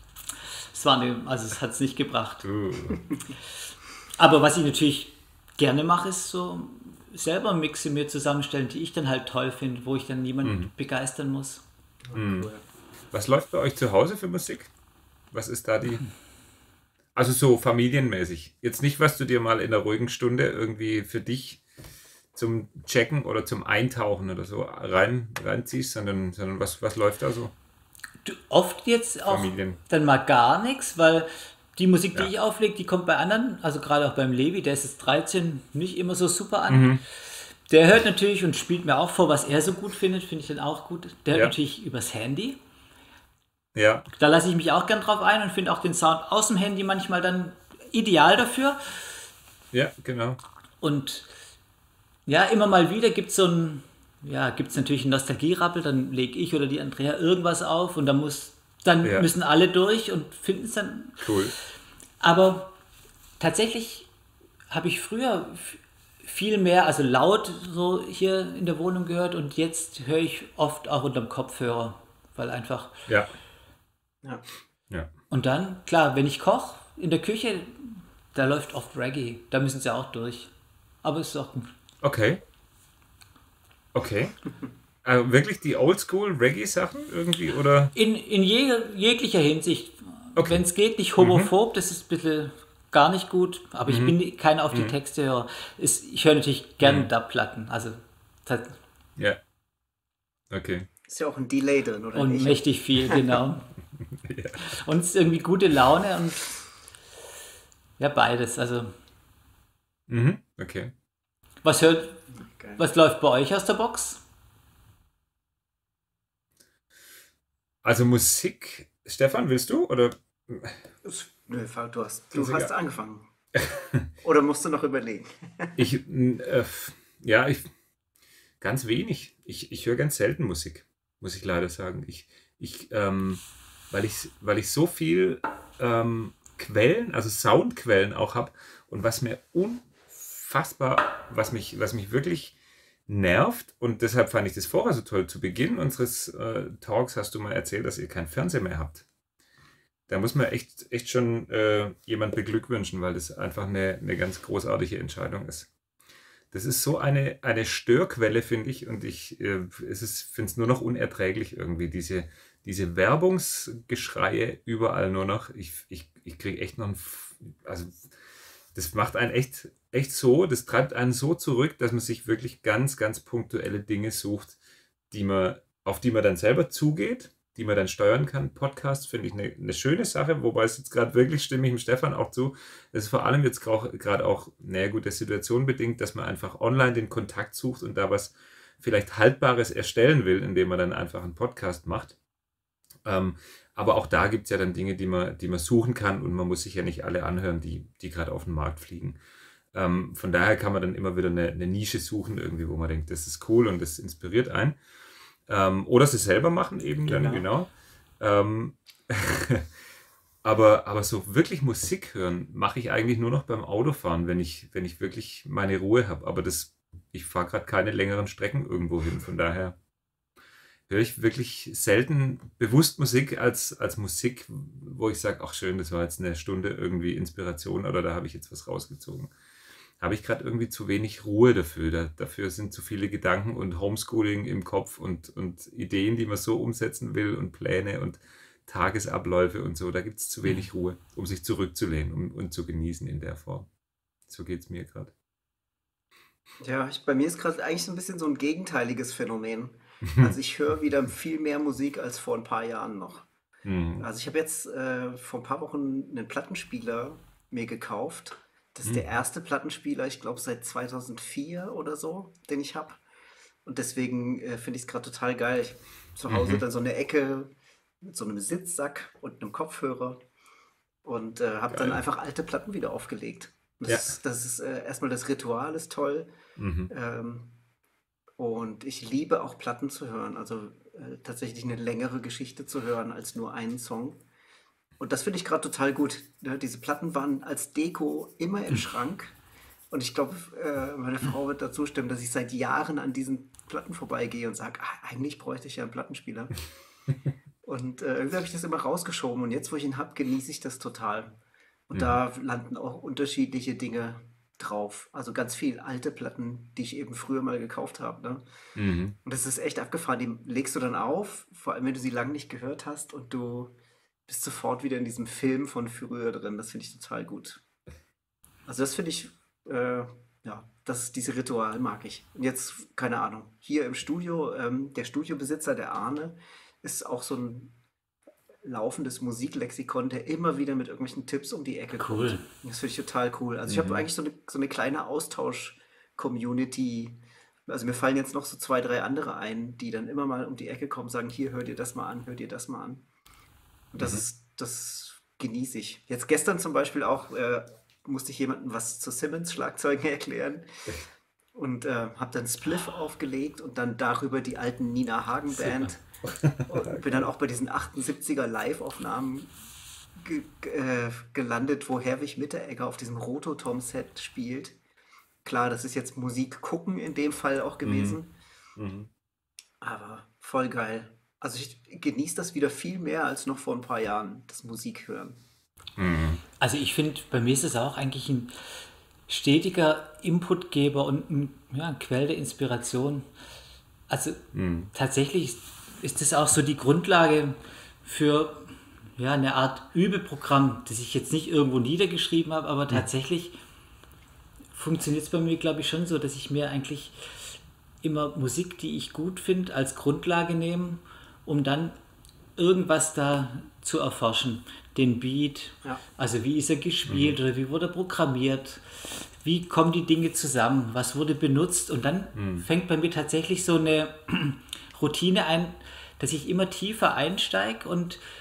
hat es nicht gebracht. Aber was ich natürlich gerne mache, ist so selber Mixe mir zusammenstellen, die ich dann halt toll finde, wo ich dann niemanden begeistern muss. Was läuft bei euch zu Hause für Musik? Was ist da also so familienmäßig. Jetzt nicht, was du dir mal in der ruhigen Stunde irgendwie für dich zum Checken oder zum Eintauchen oder so reinziehst, sondern was läuft da so? Oft jetzt auch Familien. dann mal gar nichts, weil die Musik, die ich auflege, die kommt bei anderen, also gerade auch beim Levi, der ist jetzt 13, nicht immer so super an. Der hört natürlich und spielt mir auch vor, was er so gut findet, finde ich dann auch gut. Der hört natürlich übers Handy. Ja. Da lasse ich mich auch gern drauf ein und finde auch den Sound aus dem Handy manchmal dann ideal dafür. Ja, genau. Und ja, immer mal wieder gibt es natürlich einen Nostalgie-Rappel, dann lege ich oder die Andrea irgendwas auf und dann müssen alle durch und finden es dann. Cool. Aber tatsächlich habe ich früher viel mehr, also laut so hier in der Wohnung gehört und jetzt höre ich oft auch unterm Kopfhörer, weil einfach... Ja. Und dann, klar, wenn ich koche in der Küche, da läuft oft Reggae, da müssen sie auch durch. Aber es ist auch gut. Okay. Also wirklich die Oldschool-Reggae-Sachen irgendwie, oder? In jeglicher Hinsicht. Okay. Wenn es geht, nicht homophob, das ist ein bisschen gar nicht gut, aber ich bin keiner auf die Texte hörer. Ich höre natürlich gerne Dub-Platten, also Ja. Okay. Ist ja auch ein Delay drin, oder und nicht? mächtig viel, genau. Ja. Und es ist irgendwie gute Laune und ja, beides. Also Okay. was läuft bei euch aus der Box? Also Musik. Stefan, willst du? Oder? Nö, du hast angefangen. Oder musst du noch überlegen? Ich, ja, ganz wenig. Ich höre ganz selten Musik, muss ich leider sagen. Ich, weil ich so viel Quellen, also Soundquellen auch habe und was mir unfassbar, was mich wirklich nervt und deshalb fand ich das vorher so toll. Zu Beginn unseres Talks hast du mal erzählt, dass ihr keinen Fernseher mehr habt. Da muss man echt schon jemand beglückwünschen, weil das einfach eine ganz großartige Entscheidung ist. Das ist so eine Störquelle, finde ich, und finde es nur noch unerträglich irgendwie, diese Werbungsgeschreie überall nur noch. Ich kriege echt noch also das macht einen echt so, das treibt einen so zurück, dass man sich wirklich ganz, ganz punktuelle Dinge sucht, auf die man dann selber zugeht, die man dann steuern kann. Podcast finde ich eine schöne Sache, wobei es jetzt gerade wirklich, stimme ich dem Stefan auch zu, es ist vor allem jetzt gerade auch, naja gut, der Situation bedingt, dass man einfach online den Kontakt sucht und da was vielleicht Haltbares erstellen will, indem man dann einfach einen Podcast macht. Aber auch da gibt es ja dann Dinge, die man suchen kann und man muss sich ja nicht alle anhören, die gerade auf den Markt fliegen. Von daher kann man dann immer wieder eine Nische suchen, irgendwie, wo man denkt, das ist cool und das inspiriert einen. Oder sie selber machen eben dann, genau. Ähm, aber so wirklich Musik hören mache ich eigentlich nur noch beim Autofahren, wenn ich wirklich meine Ruhe habe. Aber ich fahre gerade keine längeren Strecken irgendwo hin. Von daher höre ich wirklich selten bewusst Musik als Musik, wo ich sage, ach schön, das war jetzt eine Stunde irgendwie Inspiration oder da habe ich jetzt was rausgezogen. Habe ich gerade irgendwie zu wenig Ruhe dafür. Dafür sind zu viele Gedanken und Homeschooling im Kopf und Ideen, die man so umsetzen will und Pläne und Tagesabläufe und so. Da gibt es zu wenig Ruhe, um sich zurückzulehnen und zu genießen in der Form. So geht es mir gerade. Ja, bei mir ist gerade eigentlich so ein bisschen so ein gegenteiliges Phänomen. Also ich höre wieder viel mehr Musik als vor ein paar Jahren noch. Mhm. Also ich habe jetzt vor ein paar Wochen einen Plattenspieler mir gekauft. Das ist der erste Plattenspieler, ich glaube seit 2004 oder so, den ich habe. Und deswegen finde ich es gerade total geil. Ich hab zu Hause Mhm. dann so eine Ecke mit so einem Sitzsack und einem Kopfhörer und habe dann Geil. einfach alte Platten wieder aufgelegt. Und Ja. das ist erstmal das Ritual ist toll. Mhm. Ähm, und ich liebe auch Platten zu hören, also tatsächlich eine längere Geschichte zu hören als nur einen Song. Und das finde ich gerade total gut. Ne? Diese Platten waren als Deko immer im Schrank. Und ich glaube, meine Frau wird dazu stimmen, dass ich seit Jahren an diesen Platten vorbeigehe und sage, eigentlich bräuchte ich ja einen Plattenspieler. Und irgendwie habe ich das immer rausgeschoben. Und jetzt, wo ich ihn habe, genieße ich das total. Und Mhm. da landen auch unterschiedliche Dinge drauf. Also ganz viel alte Platten, die ich eben früher mal gekauft habe. Ne? Mhm. Und das ist echt abgefahren. Die legst du dann auf, vor allem wenn du sie lange nicht gehört hast und du bist sofort wieder in diesem Film von früher drin. Das finde ich total gut. Also das finde ich, ja, diese Ritual mag ich. Und jetzt, keine Ahnung, hier im Studio, der Studiobesitzer, der Arne, ist auch so ein laufendes Musiklexikon, der immer wieder mit irgendwelchen Tipps um die Ecke kommt. Cool. Das finde ich total cool. Also ich habe Mhm. eigentlich so eine kleine Austausch-Community. Also mir fallen jetzt noch so zwei, drei andere ein, die dann immer mal um die Ecke kommen, sagen, hier, hör dir das mal an, hör dir das mal an. Und Mhm. das genieße ich. Jetzt gestern zum Beispiel auch musste ich jemandem was zu Simmons-Schlagzeugen erklären und habe dann Spliff aufgelegt und dann darüber die alten Nina Hagen Super. Band und bin dann Geil. auch bei diesen 78er Live-Aufnahmen gelandet, wo Herwig Mitteregger auf diesem Rototom-Set spielt. Klar, das ist jetzt Musik gucken in dem Fall auch Mhm. gewesen, Mhm. aber voll geil. Also ich genieße das wieder viel mehr als noch vor ein paar Jahren, das Musik hören. Mhm. Also ich finde, bei mir ist es auch eigentlich ein stetiger Inputgeber und ein Quell der Inspiration. Also Mhm. tatsächlich ist das auch so die Grundlage für eine Art Übeprogramm, das ich jetzt nicht irgendwo niedergeschrieben habe, aber Mhm. tatsächlich funktioniert es bei mir, glaube ich, schon so, dass ich mir eigentlich immer Musik, die ich gut finde, als Grundlage nehme, um dann irgendwas da zu erforschen. Den Beat, Ja. also wie ist er gespielt Mhm. oder wie wurde er programmiert, wie kommen die Dinge zusammen, was wurde benutzt und dann Mhm. fängt bei mir tatsächlich so eine Routine ein, dass ich immer tiefer einsteige und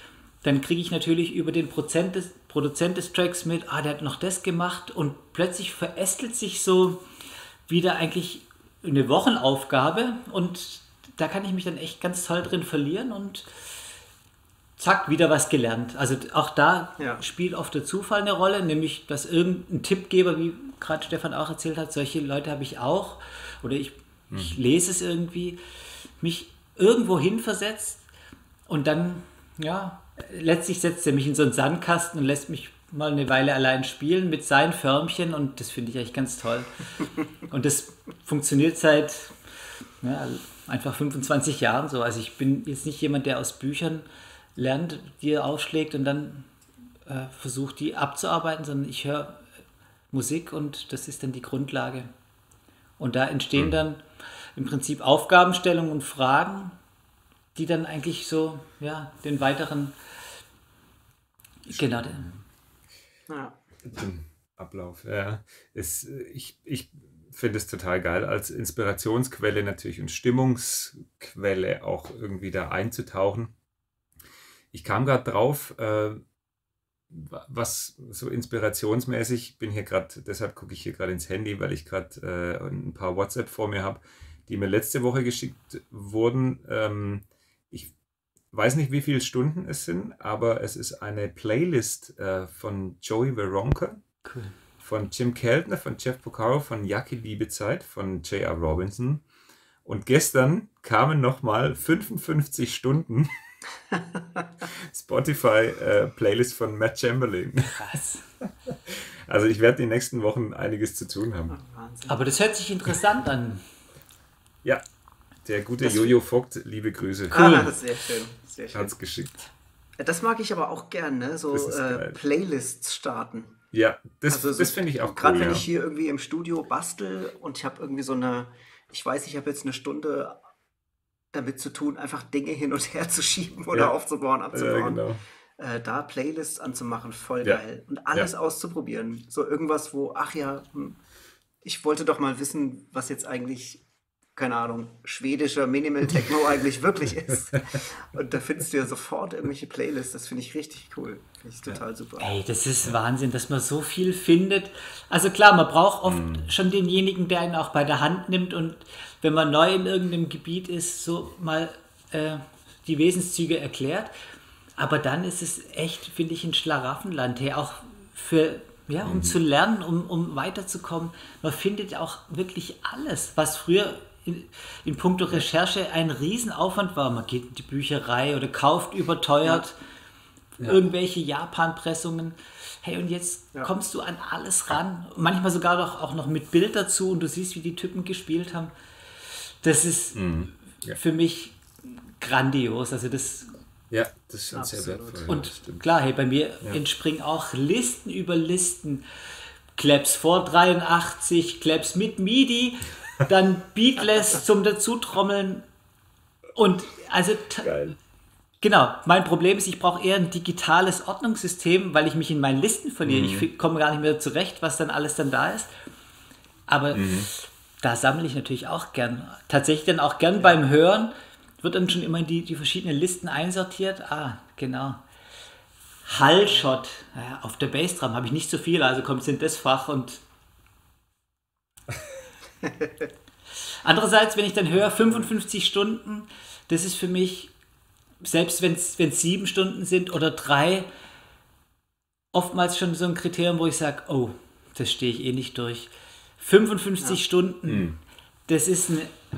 dann kriege ich natürlich über den Produzent des Tracks mit, der hat noch das gemacht und plötzlich verästelt sich so wieder eigentlich eine Wochenaufgabe und da kann ich mich dann echt ganz toll drin verlieren und zack, wieder was gelernt. Also auch da spielt oft der Zufall eine Rolle, nämlich dass irgendein Tippgeber, wie gerade Stefan auch erzählt hat, solche Leute habe ich auch, oder ich lese es irgendwie, mich irgendwo hinversetzt und dann, letztlich setzt er mich in so einen Sandkasten und lässt mich mal eine Weile allein spielen mit seinen Förmchen und das finde ich eigentlich ganz toll. Und das funktioniert seit einfach 25 Jahren so. Also ich bin jetzt nicht jemand, der aus Büchern lernt, die er aufschlägt und dann versucht, die abzuarbeiten, sondern ich höre Musik und das ist dann die Grundlage. Und da entstehen dann im Prinzip Aufgabenstellungen und Fragen, die dann eigentlich so, den weiteren, genau, den Ablauf. Ja. Ich finde es total geil, als Inspirationsquelle natürlich und Stimmungsquelle auch irgendwie da einzutauchen. Ich kam gerade drauf, was so inspirationsmäßig, bin hier gerade, deshalb gucke ich hier gerade ins Handy, weil ich gerade ein paar WhatsApp vor mir habe, die mir letzte Woche geschickt wurden. Ich weiß nicht, wie viele Stunden es sind, aber es ist eine Playlist von Joey Waronker, cool. Von Jim Keltner, von Jeff Porcaro, von Jackie Liebezeit, von J.R. Robinson. Und gestern kamen nochmal 55 Stunden Spotify-Playlist von Matt Chamberlain. Krass. Also ich werde die nächsten Wochen einiges zu tun haben. Wahnsinn. Aber das hört sich interessant an. Ja, der gute Jojo Vogt, liebe Grüße. Sehr schön, sehr schön. Hat's geschickt. Das mag ich aber auch gern, ne? So Das ist geil. Playlists starten. Ja, das Also so, finde ich auch gerade cool. wenn Ja. ich hier irgendwie im Studio bastel und ich habe irgendwie so eine, ich weiß, ich habe jetzt eine Stunde damit zu tun, einfach Dinge hin und her zu schieben oder Ja. aufzubauen, abzubauen. Genau. Da Playlists anzumachen, voll Ja. geil. Und alles auszuprobieren. So irgendwas, wo, ich wollte doch mal wissen, was jetzt eigentlich, keine Ahnung, schwedischer Minimal Techno eigentlich wirklich ist. Und da findest du ja sofort irgendwelche Playlists. Das finde ich richtig cool. Finde ich total super. Ey, das ist Wahnsinn, dass man so viel findet. Also klar, man braucht oft schon denjenigen, der einen auch bei der Hand nimmt und wenn man neu in irgendeinem Gebiet ist, so mal die Wesenszüge erklärt. Aber dann ist es echt, finde ich, ein Schlaraffenland. Hey, auch für, um zu lernen, um weiterzukommen. Man findet auch wirklich alles, was früher in puncto Recherche ein Riesenaufwand war. Man geht in die Bücherei oder kauft überteuert irgendwelche Japan-Pressungen. Hey, und jetzt kommst du an alles ran. Manchmal sogar doch auch noch mit Bild dazu und du siehst, wie die Typen gespielt haben. Das ist für mich grandios. Also das ist schon sehr Absolut. wertvoll. und das stimmt. klar, hey, bei mir entspringen auch Listen über Listen. Claps vor 83, Claps mit MIDI, dann Beatless zum Dazutrommeln. Und also Geil. genau, mein Problem ist, ich brauche eher ein digitales Ordnungssystem, weil ich mich in meinen Listen verliere. Ich komme gar nicht mehr zurecht, was dann alles dann da ist. Aber da sammle ich natürlich auch gern. Tatsächlich dann auch gern beim Hören wird dann schon immer die verschiedenen Listen einsortiert. Genau. Hallshot. Ja, auf der Bassdrum habe ich nicht so viel, also kommt es in das Fach und andererseits, wenn ich dann höre, 55 Stunden, das ist für mich, selbst wenn es 7 Stunden sind oder 3, oftmals schon so ein Kriterium, wo ich sage, oh, das stehe ich eh nicht durch. 55 Stunden, das ist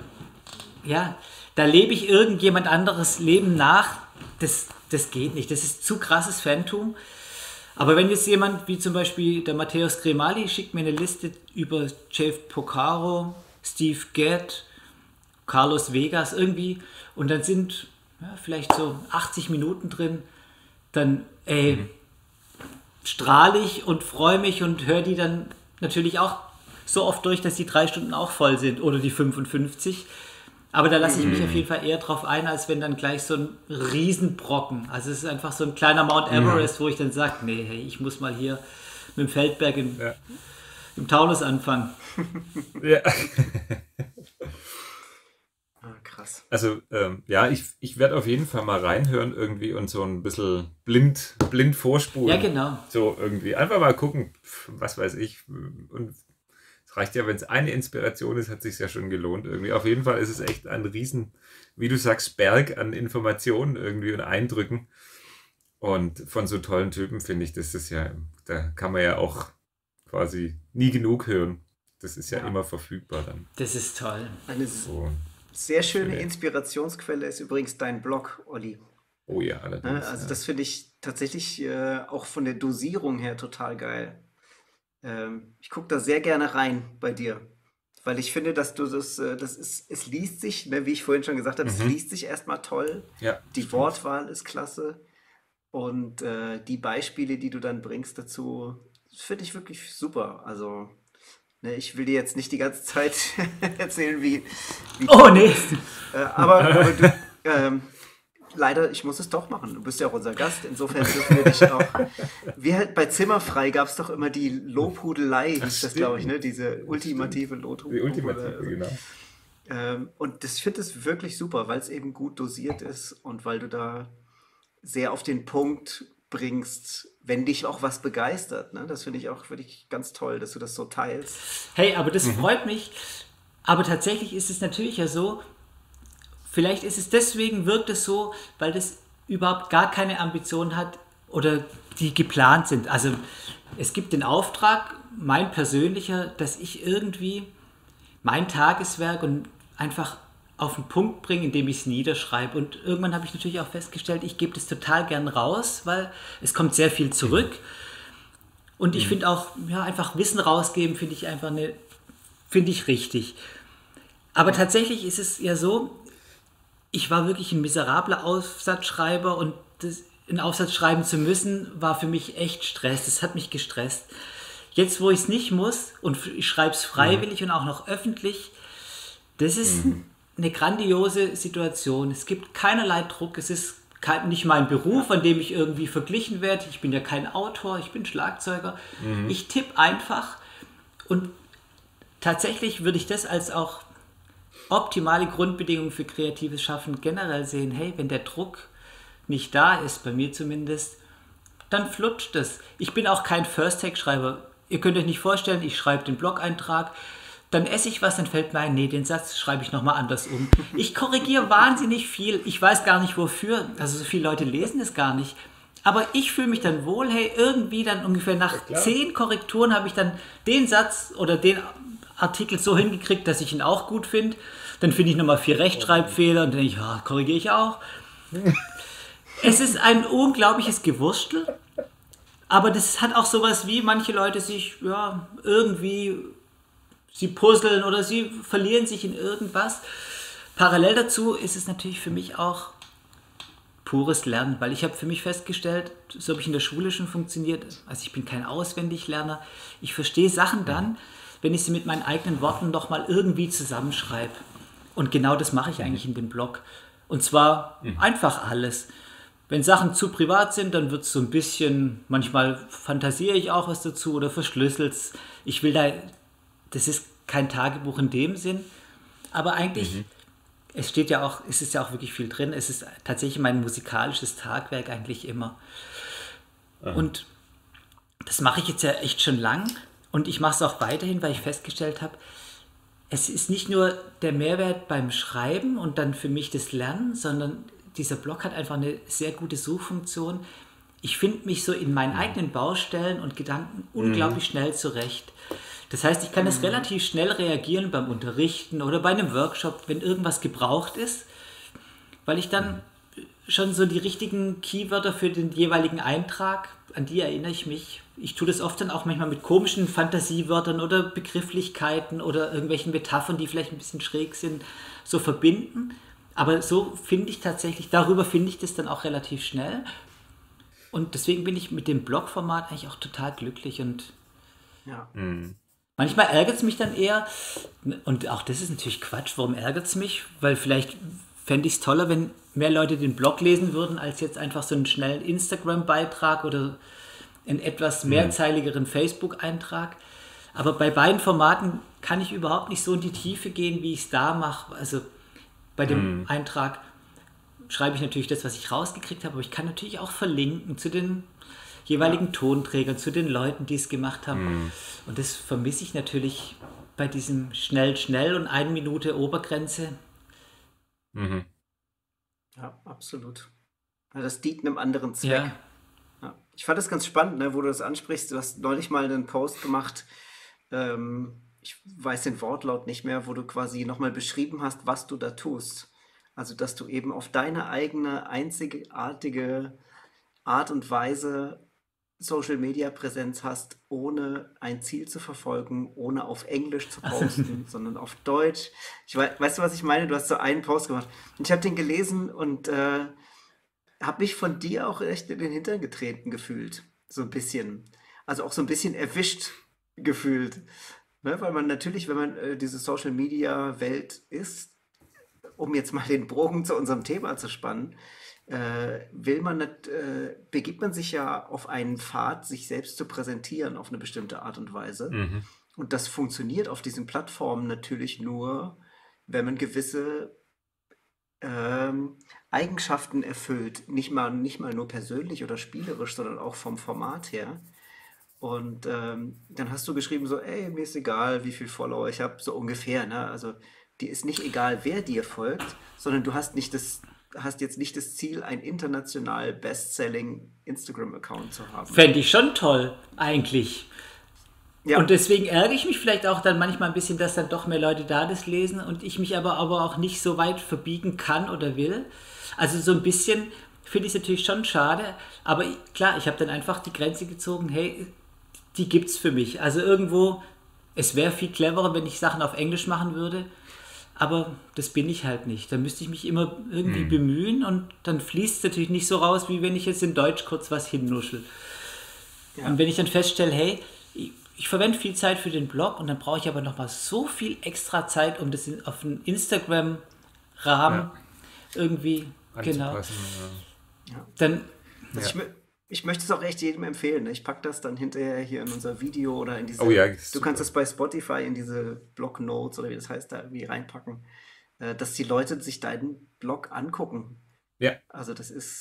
da lebe ich irgendjemand anderes Leben nach, das geht nicht, das ist zu krasses Phantom. Aber wenn jetzt jemand, wie zum Beispiel der Matthäus Cremali, schickt mir eine Liste über Jeff Porcaro, Steve Gadd, Carlos Vegas irgendwie und dann sind vielleicht so 80 Minuten drin, dann strahle ich und freue mich und höre die dann natürlich auch so oft durch, dass die 3 Stunden auch voll sind oder die 55. Aber da lasse ich mich auf jeden Fall eher drauf ein, als wenn dann gleich so ein Riesenbrocken. Also es ist einfach so ein kleiner Mount Everest, wo ich dann sage, nee, hey, ich muss mal hier mit dem Feldberg im Taunus anfangen. Ja. Krass. krass. Also, ja, ich werde auf jeden Fall mal reinhören irgendwie und so ein bisschen blind vorspulen. Ja, genau. So irgendwie. Einfach mal gucken, was weiß ich. Und es reicht ja, wenn es eine Inspiration ist, hat sich ja schon gelohnt irgendwie. Auf jeden Fall ist es echt ein riesen, wie du sagst, Berg an Informationen irgendwie und Eindrücken. Und von so tollen Typen finde ich, das ist ja, da kann man ja auch quasi nie genug hören. Das ist ja Ja. immer verfügbar dann. Das ist toll. Eine So. sehr schöne Schön. Inspirationsquelle ist übrigens dein Blog, Olli. Oh ja, Ne? allerdings. Also Ja. das finde ich tatsächlich auch von der Dosierung her total geil. Ich gucke da sehr gerne rein bei dir, weil ich finde, dass du es liest sich, ne, wie ich vorhin schon gesagt habe, es liest sich erstmal toll. Ja, Die stimmt. Wortwahl ist klasse und die Beispiele, die du dann bringst dazu, finde ich wirklich super. Also, ne, ich will dir jetzt nicht die ganze Zeit erzählen, wie Oh, toll nee. ist. Aber du, leider, ich muss es doch machen. Du bist ja auch unser Gast, insofern dürfen wir dich auch. Wie halt bei Zimmerfrei gab es doch immer die Lobhudelei, hieß das, glaube ich, ne? Diese ultimative Die Lobhudelei. ultimative, genau. Und ich finde es wirklich super, weil es eben gut dosiert ist und weil du da sehr auf den Punkt bringst, wenn dich auch was begeistert. Ne? Das finde ich auch wirklich ganz toll, dass du das so teilst. Hey, aber das freut mich. Aber tatsächlich ist es natürlich ja so, vielleicht ist es deswegen, wirkt es so, weil das überhaupt gar keine Ambition hat oder die geplant sind. Also es gibt den Auftrag, mein persönlicher, dass ich irgendwie mein Tageswerk und einfach auf den Punkt bringe, indem ich es niederschreibe. Und irgendwann habe ich natürlich auch festgestellt, ich gebe das total gern raus, weil es kommt sehr viel zurück. Und ich finde auch, ja, einfach Wissen rausgeben, finde ich einfach finde ich richtig. Aber tatsächlich ist es ja so, ich war wirklich ein miserabler Aufsatzschreiber und einen Aufsatz schreiben zu müssen, war für mich echt Stress. Das hat mich gestresst. Jetzt, wo ich es nicht muss und ich schreibe es freiwillig und auch noch öffentlich, das ist eine grandiose Situation. Es gibt keinerlei Druck. Es ist nicht mein Beruf, an dem ich irgendwie verglichen werde. Ich bin ja kein Autor, ich bin Schlagzeuger. Ich tippe einfach und tatsächlich würde ich das als auch optimale Grundbedingungen für kreatives Schaffen generell sehen. Hey, wenn der Druck nicht da ist, bei mir zumindest, dann flutscht es. Ich bin auch kein First-Take-Schreiber. Ihr könnt euch nicht vorstellen, ich schreibe den Blog-Eintrag, dann esse ich was, dann fällt mir ein, nee, den Satz schreibe ich nochmal anders um. Ich korrigiere wahnsinnig viel. Ich weiß gar nicht wofür. Also so viele Leute lesen es gar nicht. Aber ich fühle mich dann wohl, hey, irgendwie dann ungefähr nach 10 Korrekturen habe ich dann den Satz oder den Artikel so hingekriegt, dass ich ihn auch gut finde. Dann finde ich nochmal 4 Rechtschreibfehler und dann denke ich, ja, korrigiere ich auch. Es ist ein unglaubliches Gewurstel, aber das hat auch sowas wie, manche Leute sich, ja, irgendwie, sie puzzeln oder sie verlieren sich in irgendwas. Parallel dazu ist es natürlich für mich auch pures Lernen, weil ich habe für mich festgestellt, so habe ich in der Schule schon funktioniert, also ich bin kein Auswendiglerner, ich verstehe Sachen dann, wenn ich sie mit meinen eigenen Worten nochmal irgendwie zusammenschreibe. Und genau das mache ich eigentlich in dem Blog. Und zwar einfach alles. Wenn Sachen zu privat sind, dann wird es so ein bisschen, manchmal fantasiere ich auch was dazu oder verschlüsselt es. Ich will da, das ist kein Tagebuch in dem Sinn, aber eigentlich, es ist ja auch wirklich viel drin. Es ist tatsächlich mein musikalisches Tagwerk eigentlich immer. Und das mache ich jetzt ja echt schon lang und ich mache es auch weiterhin, weil ich festgestellt habe, es ist nicht nur der Mehrwert beim Schreiben und dann für mich das Lernen, sondern dieser Blog hat einfach eine sehr gute Suchfunktion. Ich finde mich so in meinen eigenen Baustellen und Gedanken unglaublich schnell zurecht. Das heißt, ich kann das relativ schnell reagieren beim Unterrichten oder bei einem Workshop, wenn irgendwas gebraucht ist, weil ich dann schon so die richtigen Keywörter für den jeweiligen Eintrag, an die erinnere ich mich. Ich tue das oft dann auch manchmal mit komischen Fantasiewörtern oder Begrifflichkeiten oder irgendwelchen Metaphern, die vielleicht ein bisschen schräg sind, so verbinden. Aber so finde ich tatsächlich, darüber finde ich das dann auch relativ schnell. Und deswegen bin ich mit dem Blog-Format eigentlich auch total glücklich. Und Ja. manchmal ärgert es mich dann eher, und auch das ist natürlich Quatsch, warum ärgert es mich? Weil vielleicht fände ich es toller, wenn mehr Leute den Blog lesen würden, als jetzt einfach so einen schnellen Instagram-Beitrag oder einen etwas mehrzeiligeren Facebook-Eintrag. Aber bei beiden Formaten kann ich überhaupt nicht so in die Tiefe gehen, wie ich es da mache. Also Bei dem Eintrag schreibe ich natürlich das, was ich rausgekriegt habe, aber ich kann natürlich auch verlinken zu den jeweiligen Tonträgern, zu den Leuten, die es gemacht haben. Und das vermisse ich natürlich bei diesem schnell und 1 Minute Obergrenze. Ja, absolut. Ja, das dient einem anderen Zweck. Ja, Ja. Ich fand das ganz spannend, ne, wo du das ansprichst. Du hast neulich mal einen Post gemacht, ich weiß den Wortlaut nicht mehr, wo du quasi nochmal beschrieben hast, was du da tust. Also, dass du eben auf deine eigene einzigartige Art und Weise Social Media Präsenz hast, ohne ein Ziel zu verfolgen, ohne auf Englisch zu posten, sondern auf Deutsch. Weißt du, was ich meine? Du hast so einen Post gemacht. Und ich habe den gelesen und habe mich von dir auch echt in den Hintern getreten gefühlt. So ein bisschen. Also auch so ein bisschen erwischt gefühlt. Ne? Weil man natürlich, wenn man diese Social Media Welt ist, um jetzt mal den Bogen zu unserem Thema zu spannen, begibt man sich ja auf einen Pfad, sich selbst zu präsentieren auf eine bestimmte Art und Weise. Und das funktioniert auf diesen Plattformen natürlich nur, wenn man gewisse Eigenschaften erfüllt. Nicht mal nur persönlich oder spielerisch, sondern auch vom Format her. Und dann hast du geschrieben so, ey, mir ist egal, wie viel Follower ich habe, so ungefähr. Ne? Also dir ist nicht egal, wer dir folgt, sondern du hast jetzt nicht das Ziel, ein international Bestselling Instagram-Account zu haben. fände ich schon toll, eigentlich. Ja, Und deswegen ärgere ich mich vielleicht auch dann manchmal ein bisschen, dass dann doch mehr Leute da das lesen und ich mich aber auch nicht so weit verbiegen kann oder will. Also so ein bisschen finde ich es natürlich schon schade, aber klar, ich habe dann einfach die Grenze gezogen, hey, die gibt's für mich. Also irgendwo, es wäre viel cleverer, wenn ich Sachen auf Englisch machen würde, aber das bin ich halt nicht. Da müsste ich mich immer irgendwie bemühen und dann fließt es natürlich nicht so raus, wie wenn ich jetzt in Deutsch kurz was hinnuschel. ja, Und wenn ich dann feststelle, hey, ich verwende viel Zeit für den Blog und dann brauche ich aber nochmal so viel extra Zeit, um das auf einen Instagram-Rahmen Ja, irgendwie, genau, anzupassen. ja. dann, Also Ja. ich möchte es auch echt jedem empfehlen. Ne? Ich packe das dann hinterher hier in unser Video oder in Oh ja, du super. kannst es bei Spotify in diese Blog Notes oder wie das heißt, da irgendwie reinpacken, dass die Leute sich deinen Blog angucken. Ja, Also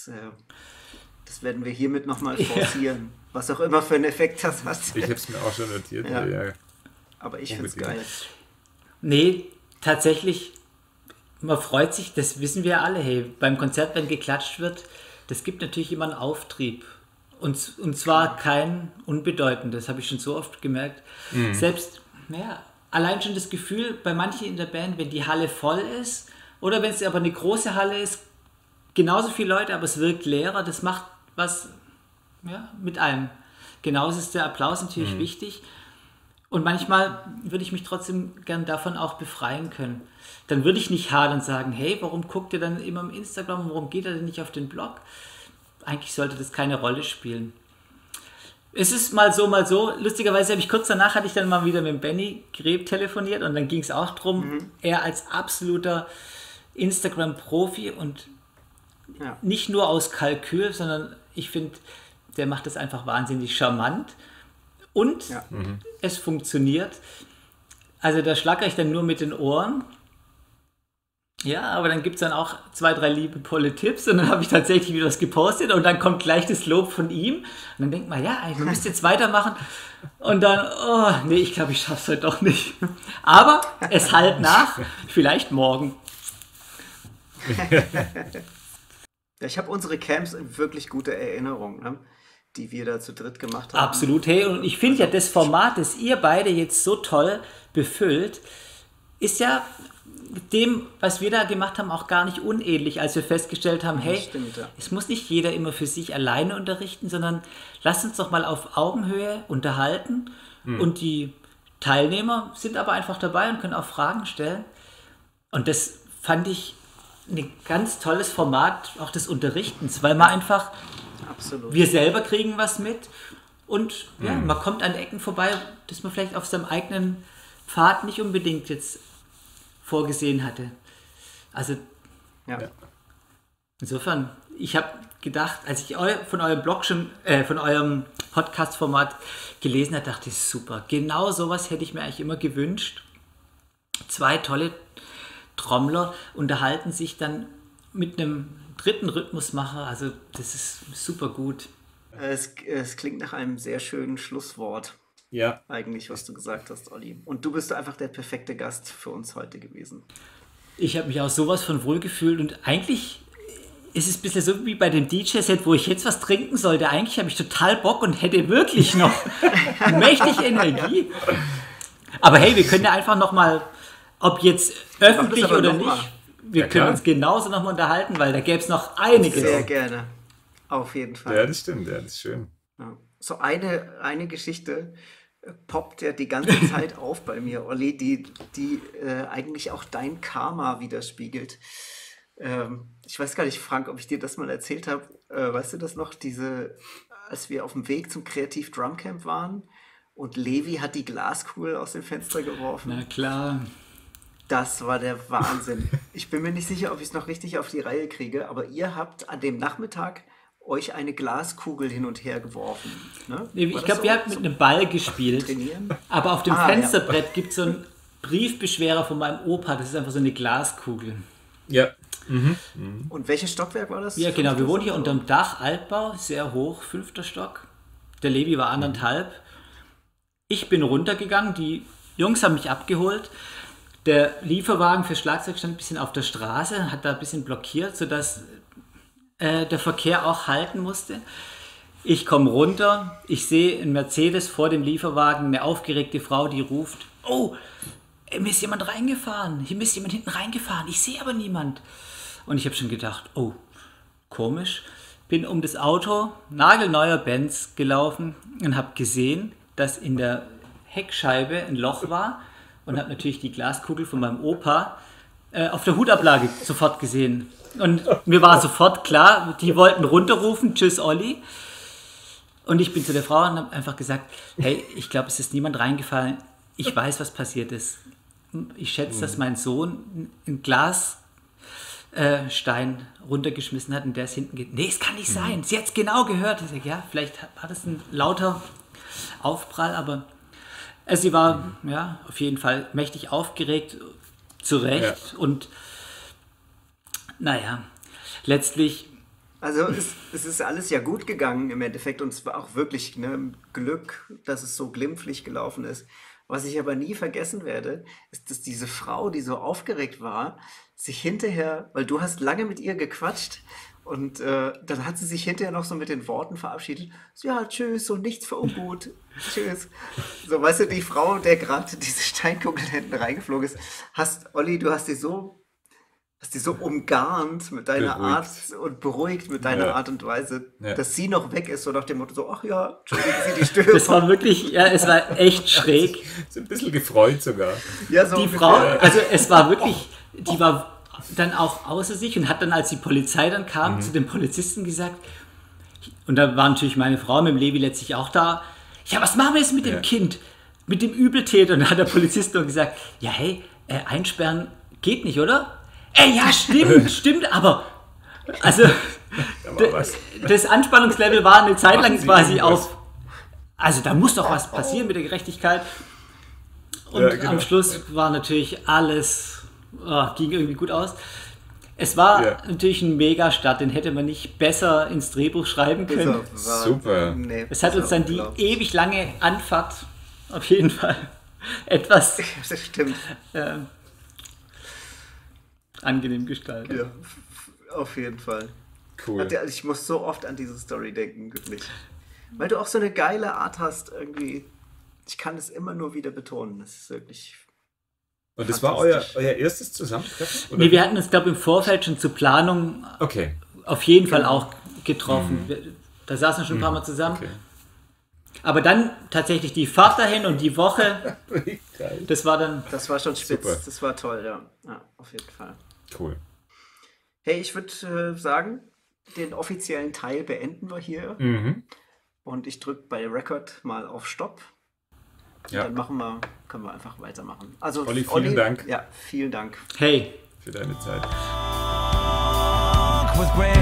das werden wir hiermit nochmal ja, forcieren, was auch immer für einen Effekt das hat. ich habe es mir auch schon notiert. Ja, Ja, aber ich finde es unbedingt. geil. nee, tatsächlich, man freut sich, das wissen wir alle, hey, beim Konzert, wenn geklatscht wird, das gibt natürlich immer einen Auftrieb. Und zwar kein unbedeutendes, habe ich schon so oft gemerkt. Selbst, ja, allein schon das Gefühl bei manchen in der Band, wenn die Halle voll ist oder wenn es aber eine große Halle ist, genauso viele Leute, aber es wirkt leerer, das macht was, ja, mit einem. Genauso ist der Applaus natürlich wichtig. Und manchmal würde ich mich trotzdem gern davon auch befreien können. Dann würde ich nicht hadern und sagen, hey, warum guckt ihr dann immer im Instagram, warum geht er denn nicht auf den Blog? Eigentlich sollte das keine Rolle spielen. Es ist mal so, mal so. Lustigerweise hatte ich dann mal wieder mit Benny Greb telefoniert und dann ging es auch darum, er als absoluter Instagram-Profi und Ja, nicht nur aus Kalkül, sondern ich finde, der macht das einfach wahnsinnig charmant und ja. es funktioniert. Also da schlagere ich dann nur mit den Ohren. Ja, aber dann gibt es dann auch 2, 3 liebevolle Tipps und dann habe ich tatsächlich wieder was gepostet und dann kommt gleich das Lob von ihm und dann denkt man, ja, man müsste jetzt weitermachen und dann, oh, nee, ich glaube, ich schaffe es heute doch nicht. Aber es halt nach, vielleicht morgen. Ja, ich habe unsere Camps in wirklich gute Erinnerung, ne? Die wir da zu dritt gemacht haben. Absolut, hey, und ich finde ja, das Format, das ihr beide jetzt so toll befüllt, ist ja dem, was wir da gemacht haben, auch gar nicht unähnlich, als wir festgestellt haben, hey, Stimmt, ja. es muss nicht jeder immer für sich alleine unterrichten, sondern lasst uns doch mal auf Augenhöhe unterhalten und die Teilnehmer sind aber einfach dabei und können auch Fragen stellen. Und das fand ich ein ganz tolles Format auch des Unterrichtens, weil man einfach, Absolut. wir selber kriegen was mit und ja, man kommt an Ecken vorbei, dass man vielleicht auf seinem eigenen Pfad nicht unbedingt jetzt vorgesehen hatte. Also Ja. insofern, ich habe gedacht, als ich von eurem Blog schon, von eurem Podcast-Format gelesen habe, dachte ich, super, genau sowas hätte ich mir eigentlich immer gewünscht. 2 tolle Trommler unterhalten sich dann mit einem dritten Rhythmusmacher. Also das ist super gut. Es klingt nach einem sehr schönen Schlusswort, Ja, eigentlich, was du gesagt hast, Olli. Und du bist einfach der perfekte Gast für uns heute gewesen. Ich habe mich auch sowas von wohl gefühlt und eigentlich ist es ein bisschen so wie bei dem DJ-Set, wo ich jetzt was trinken sollte. Eigentlich habe ich total Bock und hätte wirklich noch mächtig Energie. Aber hey, wir können ja einfach nochmal, ob jetzt öffentlich aber oder noch mal. nicht, wir Ja, können klar. uns genauso nochmal unterhalten, weil da gäbe es noch einiges. Sehr gerne. Auf jeden Fall. ja, das stimmt, ja, das ist schön. Ja. So eine Geschichte poppt ja die ganze Zeit auf bei mir, Olli, die eigentlich auch dein Karma widerspiegelt. Ich weiß gar nicht, Frank, ob ich dir das mal erzählt habe. Weißt du das noch? Als wir auf dem Weg zum Kreativ Drumcamp waren und Levi hat die Glaskugel aus dem Fenster geworfen. Na klar. Das war der Wahnsinn. Ich bin mir nicht sicher, ob ich es noch richtig auf die Reihe kriege, aber ihr habt an dem Nachmittag euch eine Glaskugel hin und her geworfen. Ne? Ich War das glaube, so? wir haben mit einem Ball gespielt. Trainieren? Aber auf dem Ah, ja. Fensterbrett gibt es so einen Briefbeschwerer von meinem Opa. Das ist einfach so eine Glaskugel. Ja, Und welches Stockwerk war das? Ja, genau. Wir Fünftes wohnen hier oder so? unterm Dach, Altbau, sehr hoch, 5. Stock. Der Levi war 1,5. Ich bin runtergegangen, die Jungs haben mich abgeholt. Der Lieferwagen für Schlagzeug stand ein bisschen auf der Straße, hat da ein bisschen blockiert, sodass der Verkehr auch halten musste. Ich komme runter, ich sehe einen Mercedes vor dem Lieferwagen, eine aufgeregte Frau, die ruft, oh, mir ist jemand reingefahren, hier ist jemand hinten reingefahren, ich sehe aber niemand. Und ich habe schon gedacht, oh, komisch. Bin um das Auto, nagelneuer Benz, gelaufen und habe gesehen, dass in der Heckscheibe ein Loch war und habe natürlich die Glaskugel von meinem Opa auf der Hutablage sofort gesehen. Und mir war sofort klar, die wollten runterrufen, tschüss Olli. Und ich bin zu der Frau und habe einfach gesagt, hey, ich glaube, es ist niemand reingefallen. Ich weiß, was passiert ist. Ich schätze, dass mein Sohn ein Glasstein runtergeschmissen hat und der ist hinten geht. Nee, es kann nicht sein. Sie hat es genau gehört. Ich sage, ja, vielleicht war das ein lauter Aufprall, aber sie war ja auf jeden Fall mächtig aufgeregt, zu Recht. Ja. Und naja, letztlich Also es ist alles ja gut gegangen im Endeffekt und es war auch wirklich Glück, dass es so glimpflich gelaufen ist. Was ich aber nie vergessen werde, ist, dass diese Frau, die so aufgeregt war, sich hinterher, weil du hast lange mit ihr gequatscht und dann hat sie sich hinterher noch so mit den Worten verabschiedet, so, ja, tschüss und nichts für ungut, tschüss. So, weißt du, die Frau, der gerade diese Steinkugel hinten reingeflogen ist, Olli, du hast die so umgarnt mit deiner Beruhigt. Art und beruhigt mit deiner Ja. Art und Weise, Ja. dass sie noch weg ist, so nach dem Motto so, ach ja, entschuldigen Sie die Störung. das war wirklich, ja, es war echt schräg. so ein bisschen gefreut sogar. Ja, so Die ungefähr. Frau, also es war wirklich, die war dann auch außer sich und hat dann, als die Polizei dann kam, zu dem Polizisten gesagt, und da war natürlich meine Frau mit dem Levi letztlich auch da, ja, was machen wir jetzt mit dem Ja. Kind, mit dem Übeltäter? Und dann hat der Polizist nur gesagt, ja, hey, einsperren geht nicht, oder? Ja, stimmt, aber also Aber was? das Anspannungslevel war eine Zeit lang Machen Sie quasi irgendwas. auf, also da muss doch was passieren mit der Gerechtigkeit. Und Ja, genau. am Schluss war natürlich alles, ging irgendwie gut aus. Es war Ja. natürlich ein Megastart, den hätte man nicht besser ins Drehbuch schreiben können. Super. Es hat uns dann die ewig lange Anfahrt auf jeden Fall etwas Das stimmt. angenehm gestaltet. Ja, auf jeden Fall. Cool. Ich muss so oft an diese Story denken, wirklich. Weil du auch so eine geile Art hast, irgendwie. Ich kann es immer nur wieder betonen. Das ist wirklich. Und das war euer fantastisch. erstes Zusammentreffen? Oder? Nee, wir hatten uns, glaube ich, im Vorfeld schon zur Planung Okay. auf jeden Fall auch getroffen. Da saßen wir schon ein paar Mal zusammen. Okay. Aber dann tatsächlich die Fahrt dahin und die Woche, Geil. das war dann, Das war schon spitz. Super. Das war toll, ja. Ja, auf jeden Fall. Cool. Hey, ich würde sagen, den offiziellen Teil beenden wir hier. Mhm. Und ich drücke bei Record mal auf Stopp. Ja. Dann können wir einfach weitermachen. Also, Olli, vielen Dank. Ja, vielen Dank. hey, Für deine Zeit. Was grand